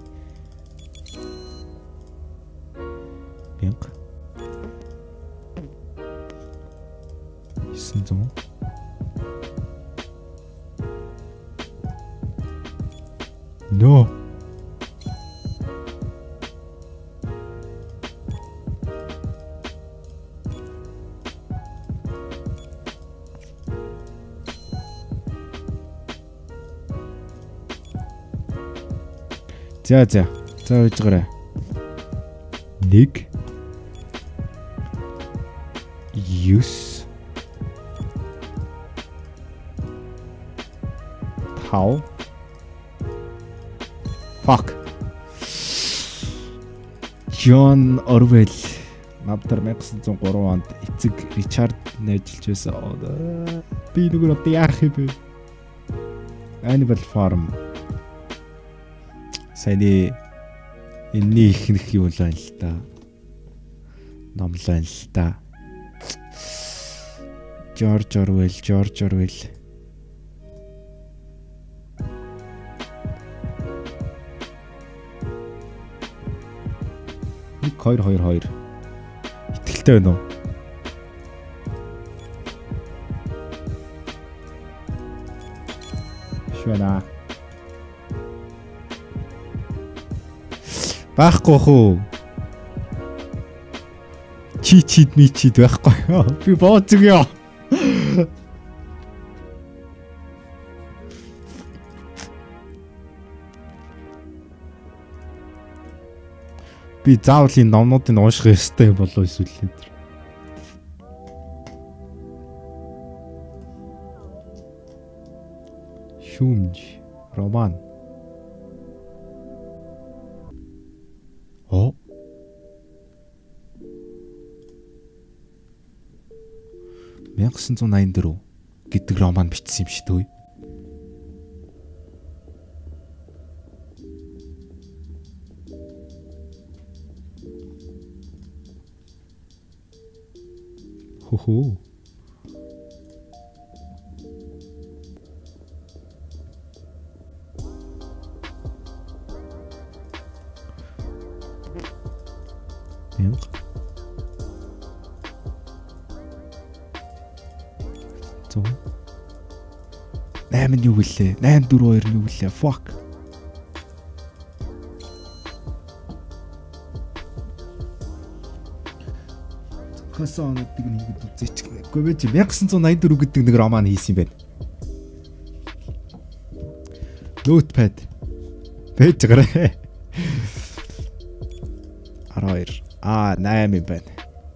1000. 900. No. За үйж гараа. 1 9 5 Fuck. John Orwell Навдар 1903 онд эцэг Ричард нэжилж байсан. Би нөгөө яах юм бэ? Animal Farm. Саяны энэний ихнэх юу л байна л да. Ном л байна л да. George Orwell. 222. Итгэлтэй байна уу? Швэна. Байхгүй хөө. Чичид байхгүй. Би бооцгоё. Би заавал энэ номнуудыг уушгах ёстой болов эсвэл энэ. Шүмж роман. О. 1984 гэдэг роман бичсэн юм шүү дээ. Хөө. Зөө. 8 юу гэлээ? 842 юу гэлээ? Fuck. Хасаануудыг нэгэд үзээч. Гэхдээ би 1984 гэдэг нэг роман хийсэн юм байна. Notepad. Пэйж гараа. 12. 8 юм байна.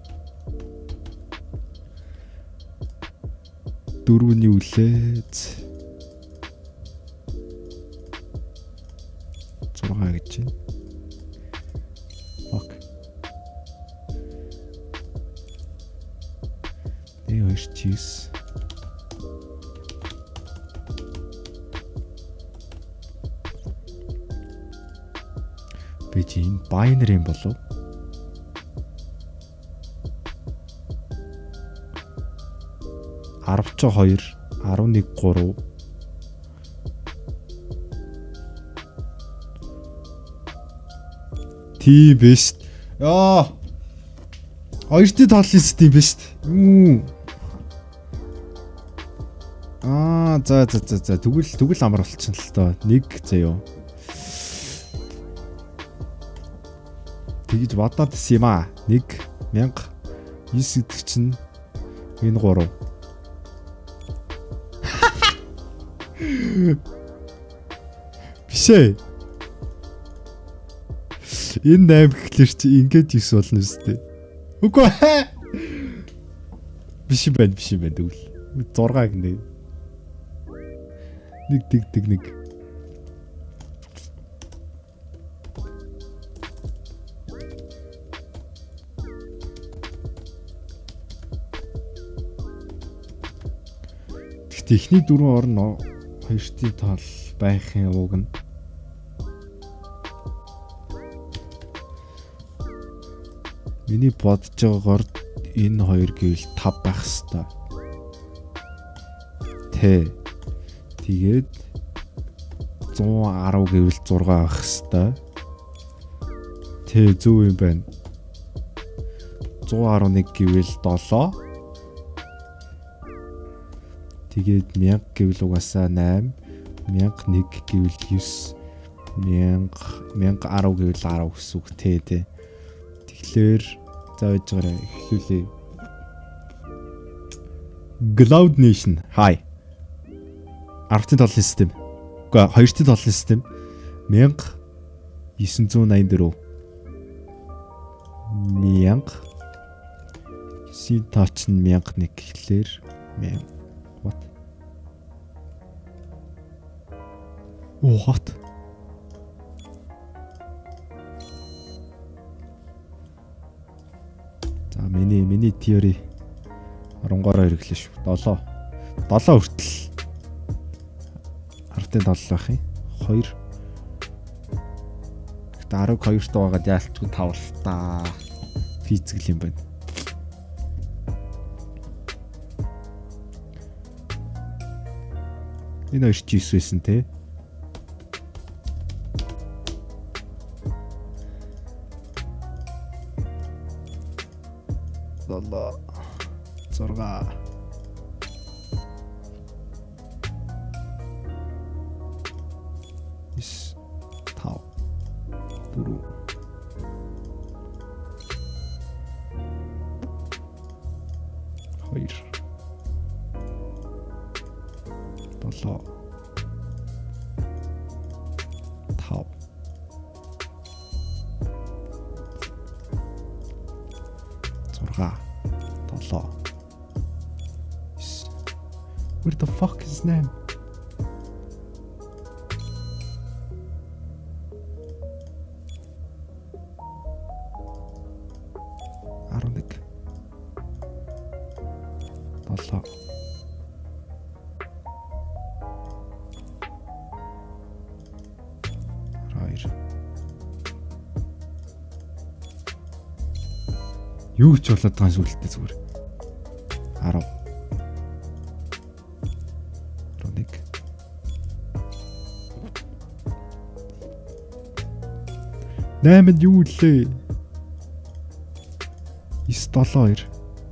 4-ний үлээц 6 гэж байна. Fuck. Cheese. Би энэ binary юм болов? Арвч 2 11 3 Ти биш. Яа. Хоёрт тооллын систем биш. За тэгвэл амар болчихно л доо. 1 заяо. Тэгж бодоод тс юм аа. 1 1000 9 гэдэг чинь энэ 3. Бишээ. Энэ 8 гэхлээр чи ингээд 9 болно үстэй. Үгүй ээ. Биш юм байна тэгвэл. 6 гинэ. Нэг. Тэгтээ эхний 4 орно 2-ийн тоол байхын уг нь миний бодож байгаагаар энэ 2 гэвэл 5 байх хэвээр. Тэгээд 110 гэвэл 6 байх хэвээр. Зөв юм байна. 111 гэвэл 7. Тэгээд 1000 гэвэл угаасаа 8, 1001 гэвэл 9, 1010 гэвэл 10 гэсэн үг тий. Тэгэхээр зааж гараа эхлүүлээ. Cloud Nation. Hi. 10-ын толны систем. Үгүй 2-ын толны систем 1984. 1000 ситач нь 1001 гэхлээр 1000 What? За миний теори 13-оор хэрэглээ шүү. 7 хүртэл 10-ын 7 байх юм. 2. Гэтэ 12-т байгаад яалтчгүй 5 л та. Физикл юм байна. Энэ 2 чи 9 байсан те. Долоо 6 is тав 4 2 долоо тав Where the fuck is his name? Аруник. Долоо. Хоёр. Юу ч болоод байгаа сүлдтэй зүгээр. 10. 8-нд юу лээ? 9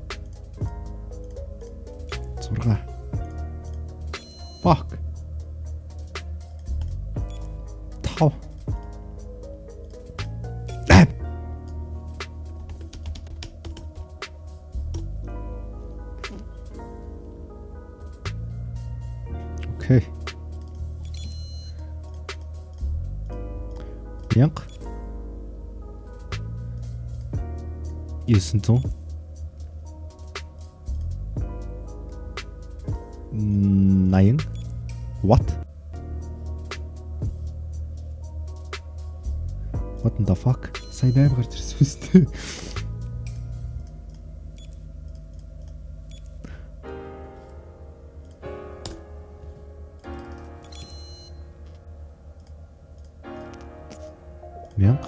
7 2 6 Fuck. 5 Okay. 1000 900 9 What in the fuck? Сайн 8 гарч ирсэн үстэй. Мянга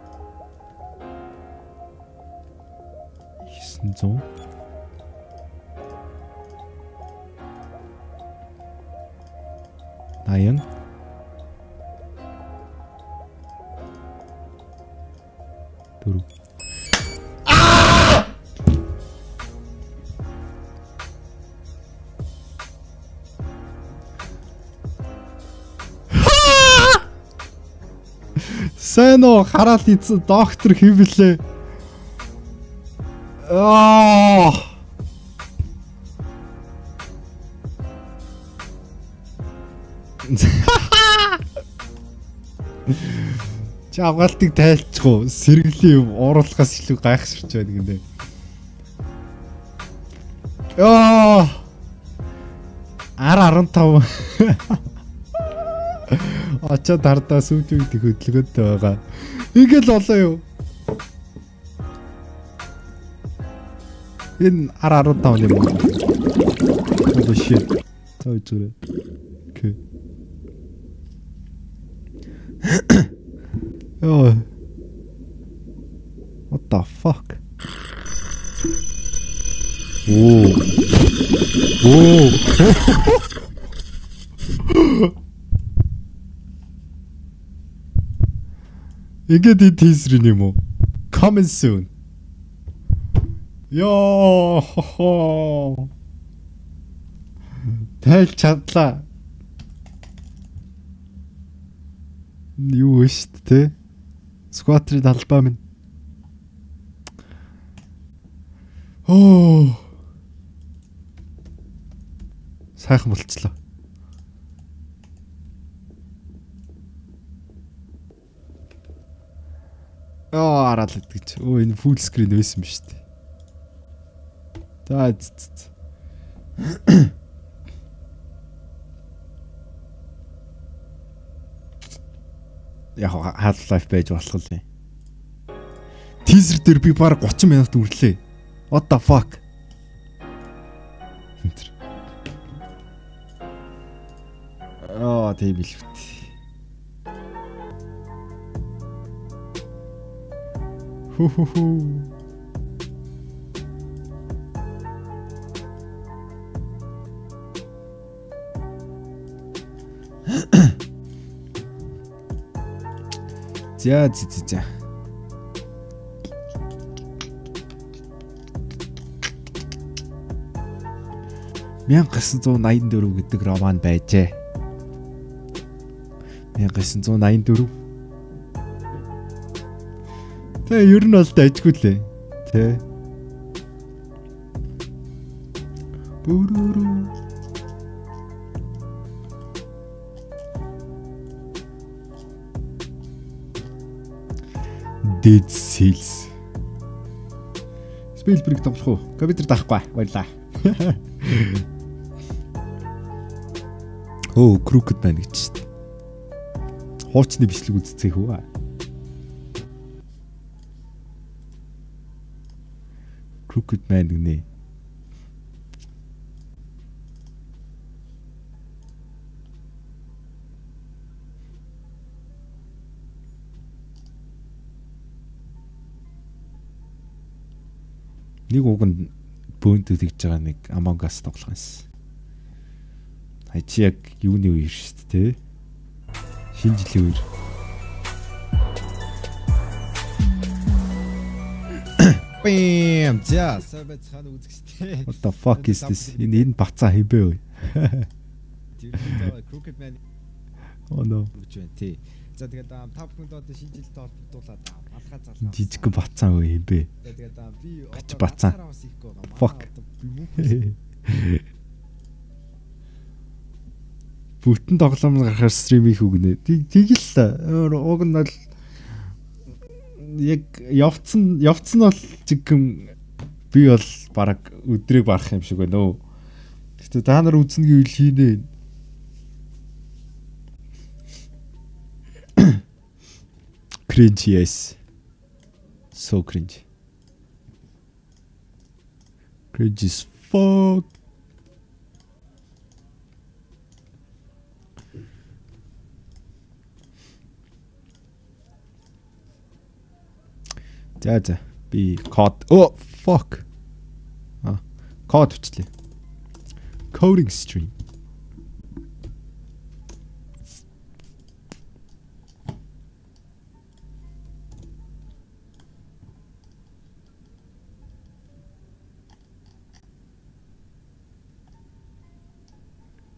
900 80 4 Сайн уу хараад ийцэн доктор хэвлээ. Аа. Чавгалтыг тайлцгүй сэргэлийн ууруулахаас илүү гайхширч байна гинэ. Яа. Ар 15. Ачаа тардаа сүүлийн үед хөдөлгөөнтэй байгаа. Ингээл болоо юу? Энэ ар 15 юм уу? Holy shit. Той зүрэ. Окей. Oh. What the fuck? Whoa. Whoa. Ингээд энэ teaser юм уу? Coming soon. Йоо. Тайлж чадлаа. Юу вэ шүү дээ? Squatter-ийн талбай минь. Оо. Сайхан болцлоо. Араад гэж. Энэ full screen байсан биз дээ. За. Яг Half-Life байж болох л юм. Teaser дээр би баг 30 минут үрлээ. What the fuck? Тийм л үү. Ху. За. 1984 гэдэг роман байжээ. 1984. Тэгээ ер нь бол дайггүй лээ. Тэ. Бүрүрү. Dead Cells. Spielberg тоглох уу? Компьютер даахгүй. Баярлаа. Оо, Crooked Man гэж шүү дээ. Хуучны бичлэг үзцээх үү? Crooked Man гинэ. Нэг уг нь бөөндөд хийж байгаа нэг Among Us тоглох юмсан. Чи яг юуны үеэр шүү дээ. Шинэ жилийн үеэр. Бэм за сабэт хана үзэхтэй. What the fuck is this? Энэ бацаа хибээ вэ? Crooked Man. Oh no. За тэгээд 5 доод шинэ жилд ордуулаад алхаа залгаа. Жижиг бацаа вэ хибээ. Тэгээд би бацаа. Fuck. Бүтэн тоглоом гарахаар стрим хийх үгнэ. Тэгэл уг нь бол яг явцсан бол чигэн би бол баг өдрийг барах юм шиг байна өө. Гэтэ та нар үзнэ гэвэл хийнэ. Cringe, yes. So cringe. Cringe as fuck. За би код. Oh fuck. Код хүчлээ. Coding stream.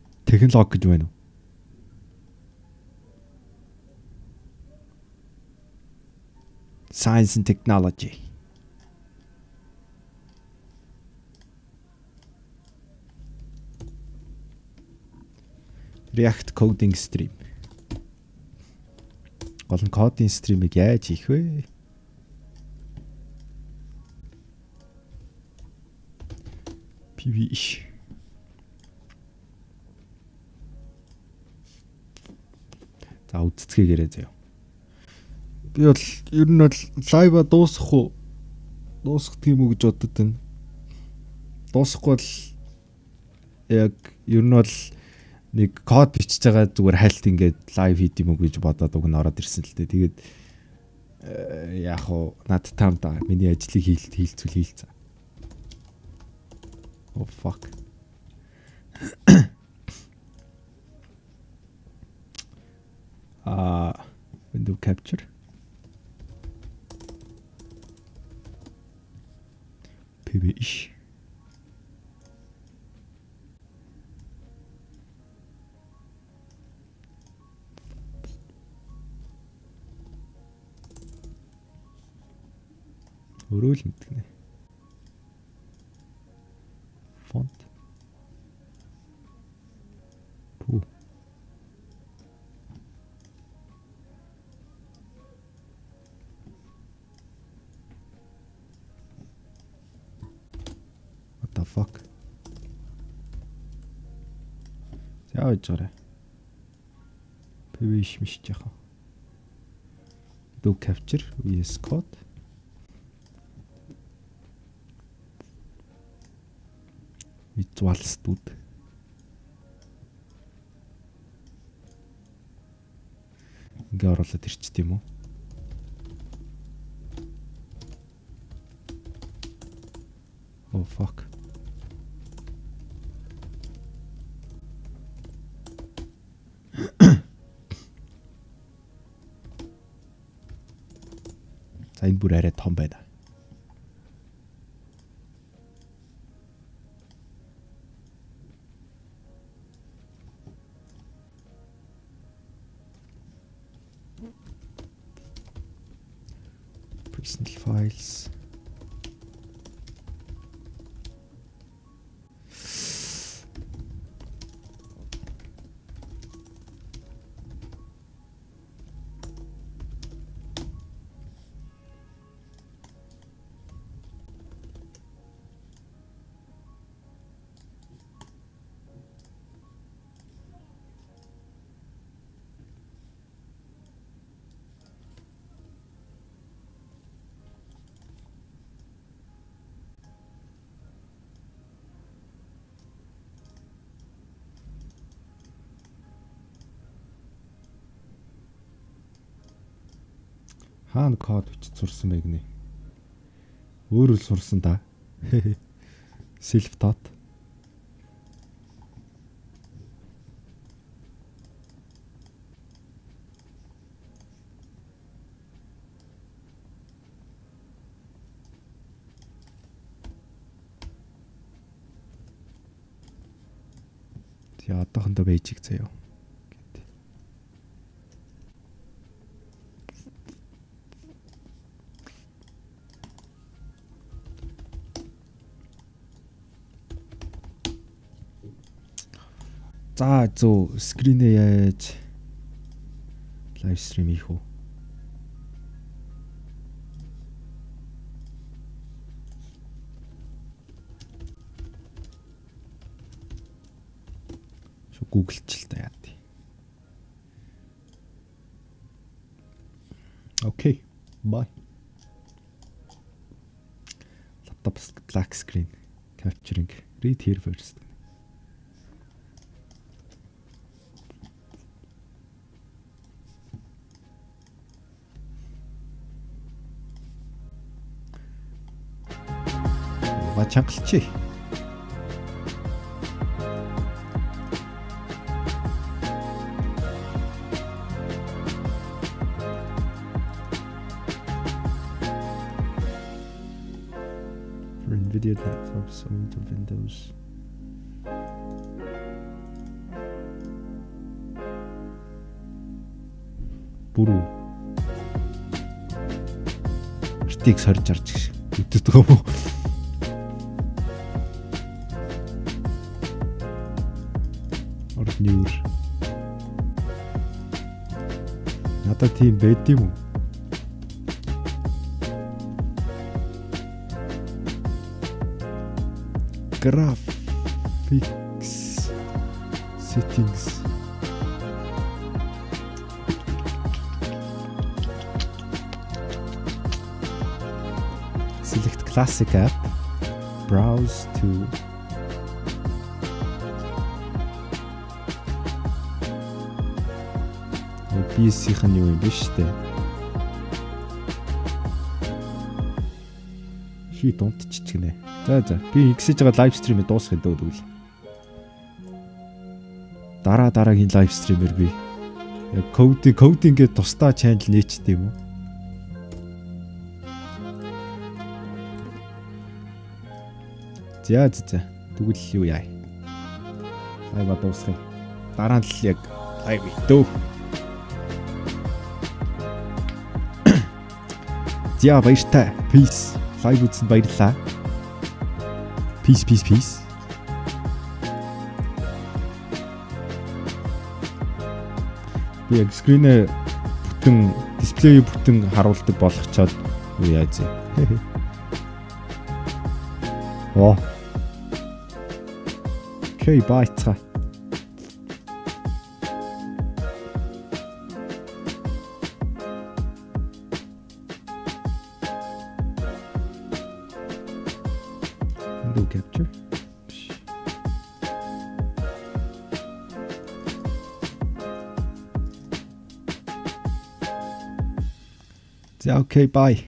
Технологи гэж байна уу? Science and technology. React coding stream. Гол нь кодын стримийг яаж хийх вэ? PV. За үцэцгээгээрээ заяа. Би бол ер нь бол лайва дуусгах уу? Дуусгах тийм үү гэж бодод байна. Дуусгахгүй бол яг ер нь бол нэг код бичиж байгаа зүгээр хальт ингээд лайв хийх юм уу гэж бодоод уг нь ороод ирсэн л дээ. Тэгээд яг уу над таамда миний ажлыг хийлцүүл. Oh fuck. Window capture. PV. Өөрөө л мэдгэнэ. Font. Пүү. What the fuck? Яа гэж гараа. PV шимшиж яхаа. Do capture VS Code. Visual Studio. Ингээ оруулаад ирчт юм уу? Oh fuck. За энэ бүр арай том байна. Personal files. Хаана код бичиж сурсан бэ гинэ? Өөрөө л сурсан да. Self taught. За одоохондоо бэйжиг заяа. За зөв скринээ яаж лайв стрим хийх вэ? Шо гуглч л та яа. Окей. Bye. Laptop black screen capturing. Read here first. Чангалчи. For NVIDIA laptops on to Windows. Буруу. RTX 2060 шиг үтдэг юм уу? Орноор. Надад тийм байд юм уу? Graphics settings. Select classic app. Browse to PC-ийн юу юм бэ штэ. Хит унтчих гинэ. За би XJ байгаа лайв стримээ дуусгах гэдэг үл. Дараагийн лайв стримээр би яг кодингээ тусдаа чанел нээчтэй юм уу? За тэгвэл юу яа. Лайв дуусгая. Дараа нь л яг лайв итөө. За баяртай. Peace. Лайв үзсэн баярлалаа. Peace. Би яг скринээ бүтэн дисплей бүтэн харуулдаг болгочоод юу яаж вэ? Оо. Окей, байцгаа. Window capture. Yeah, okay, bye.